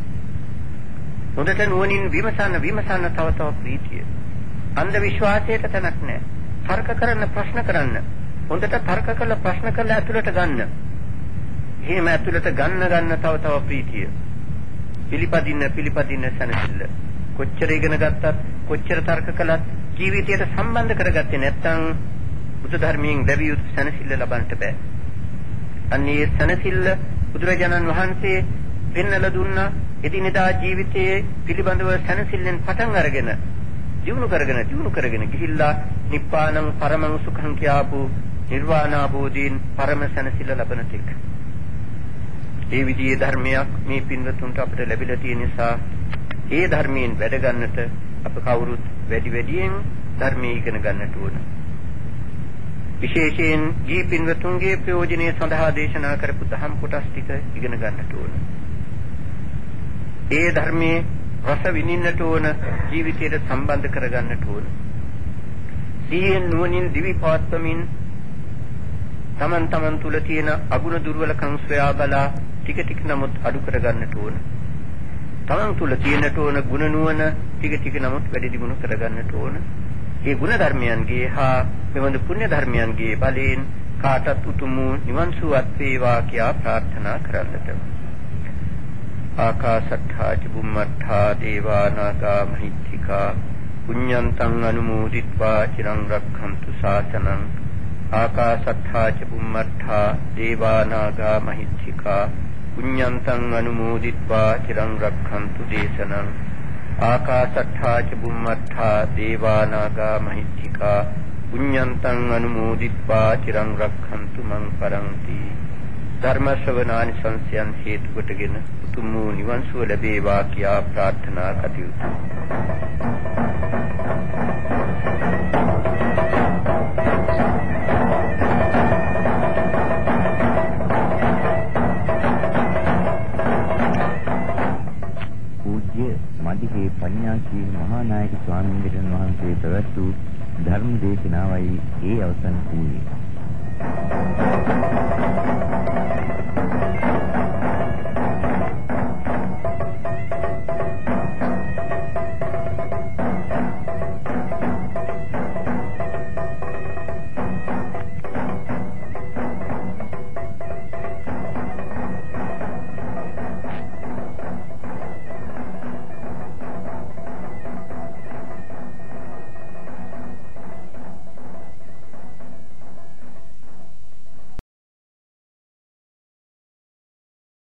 හොඳට නුවණින් විමසන්න විමසන්න තව තව ප්‍රීතිය. අන්ධ විශ්වාසයට තැනක් නැහැ. තර්ක කරන්න ප්‍රශ්න කරන්න. හොඳට තර්ක කරලා ප්‍රශ්න කරලා ඇතුළට ගන්න. එහෙම ඇතුළට ගන්න ගන්න තව තව ප්‍රීතිය. පිළිපදින්න පිළිපදින්න සැනසෙල්ල. කොච්චර ඉගෙන ගත්තත් කොච්චර තර්ක කළත් ජීවිතයට සම්බන්ධ කරගත්තේ නැත්නම් බුදු ධර්මයෙන් ලැබිය යුතු සැනසෙල්ල ලබන්නට බෑ. අන්නේ සැනසෙල්ල බුදුරජාණන් වහන්සේ පෙන්වලා දුන්නා. එදිනෙදා ජීවිතයේ පිළිබඳව සැනසෙල්ලෙන් පටන් අරගෙන දියුණු කරගෙන දියුණු කරගෙන ගිහිල්ලා නිබ්බානං පරමං සුඛං කියාපු නිර්වාණ අවබෝධයෙන් පරම සැනසෙල්ල ලබන තෙක්. ඒ විදිහේ ධර්මයක් මේ පින්වතුන්ට අපිට ලැබිලා තියෙන නිසා ඒ ධර්මයෙන් වැඩ ගන්නට අප කවුරුත් වැඩි වැඩියෙන් ධර්මයේ ඉගෙන ගන්නට ඕන. විශේෂයෙන් ජී පින්වතුන්ගේ ප්‍රයෝජනය සඳහා දේශනා කරපු දහම් කොටස් ටික ඉගෙන ගන්නට ඕන. ඒ ධර්මයේ රස විඳින්නට ඕන, ජීවිතයට සම්බන්ධ කරගන්නට ඕන. සිහියෙන් නුවණින් දිවි පවත්වමින් තමන් තමන් තුල තියෙන අගුණ දුර්වලකම් සොයා බලා ටික ටික නමුත් අඩු කරගන්නට ඕන. තමන් තුල තියෙනට ඕන ගුණ නුවණ ටික ටික නමුත් වැඩි දියුණු කරගන්නට ඕන. මේ ගුණ ධර්මයන්ගේ හා මෙවඳු පුණ්‍ය ධර්මයන්ගේ බලයෙන් කාටත් උතුම් නිවන් සුවත් වේවා කියා ප්‍රාර්ථනා කරන්නට. ආකාශට්ඨා චුම්මට්ඨා දේවා නාග මහිත්‍තිකා පුඤ්ඤන්තං අනුමෝදිත්වා චිරං රක්ඛන්තු ශාසනං. ආකාශට්ඨා චුම්මට්ඨා දේවා නාග මහිත්‍තිකා පුඤ්ඤන්තං අනුමෝදිත්වා චිරං රක්ඛන්තු දේශනං. ආකාශට්ඨා චුම්මට්ඨා දේවා නාග මහිත්‍තිකා පුඤ්ඤන්තං අනුමෝදිත්වා චිරං රක්ඛන්තු මං පරන්ති. ධර්ම ශ්‍රවණානි සංසයන් හේතු කොටගෙන උතුම් වූ නිවන් සුව ලැබේවා කියා ප්‍රාර්ථනා කටයුතු. පූජ්‍ය මඩිගේ පඤ්ඤාසී මහා නායක ස්වාමීන් වහන්සේ පැවැත් වූ ධර්ම දේශනාවයි ඒ අවසන් වූයේ.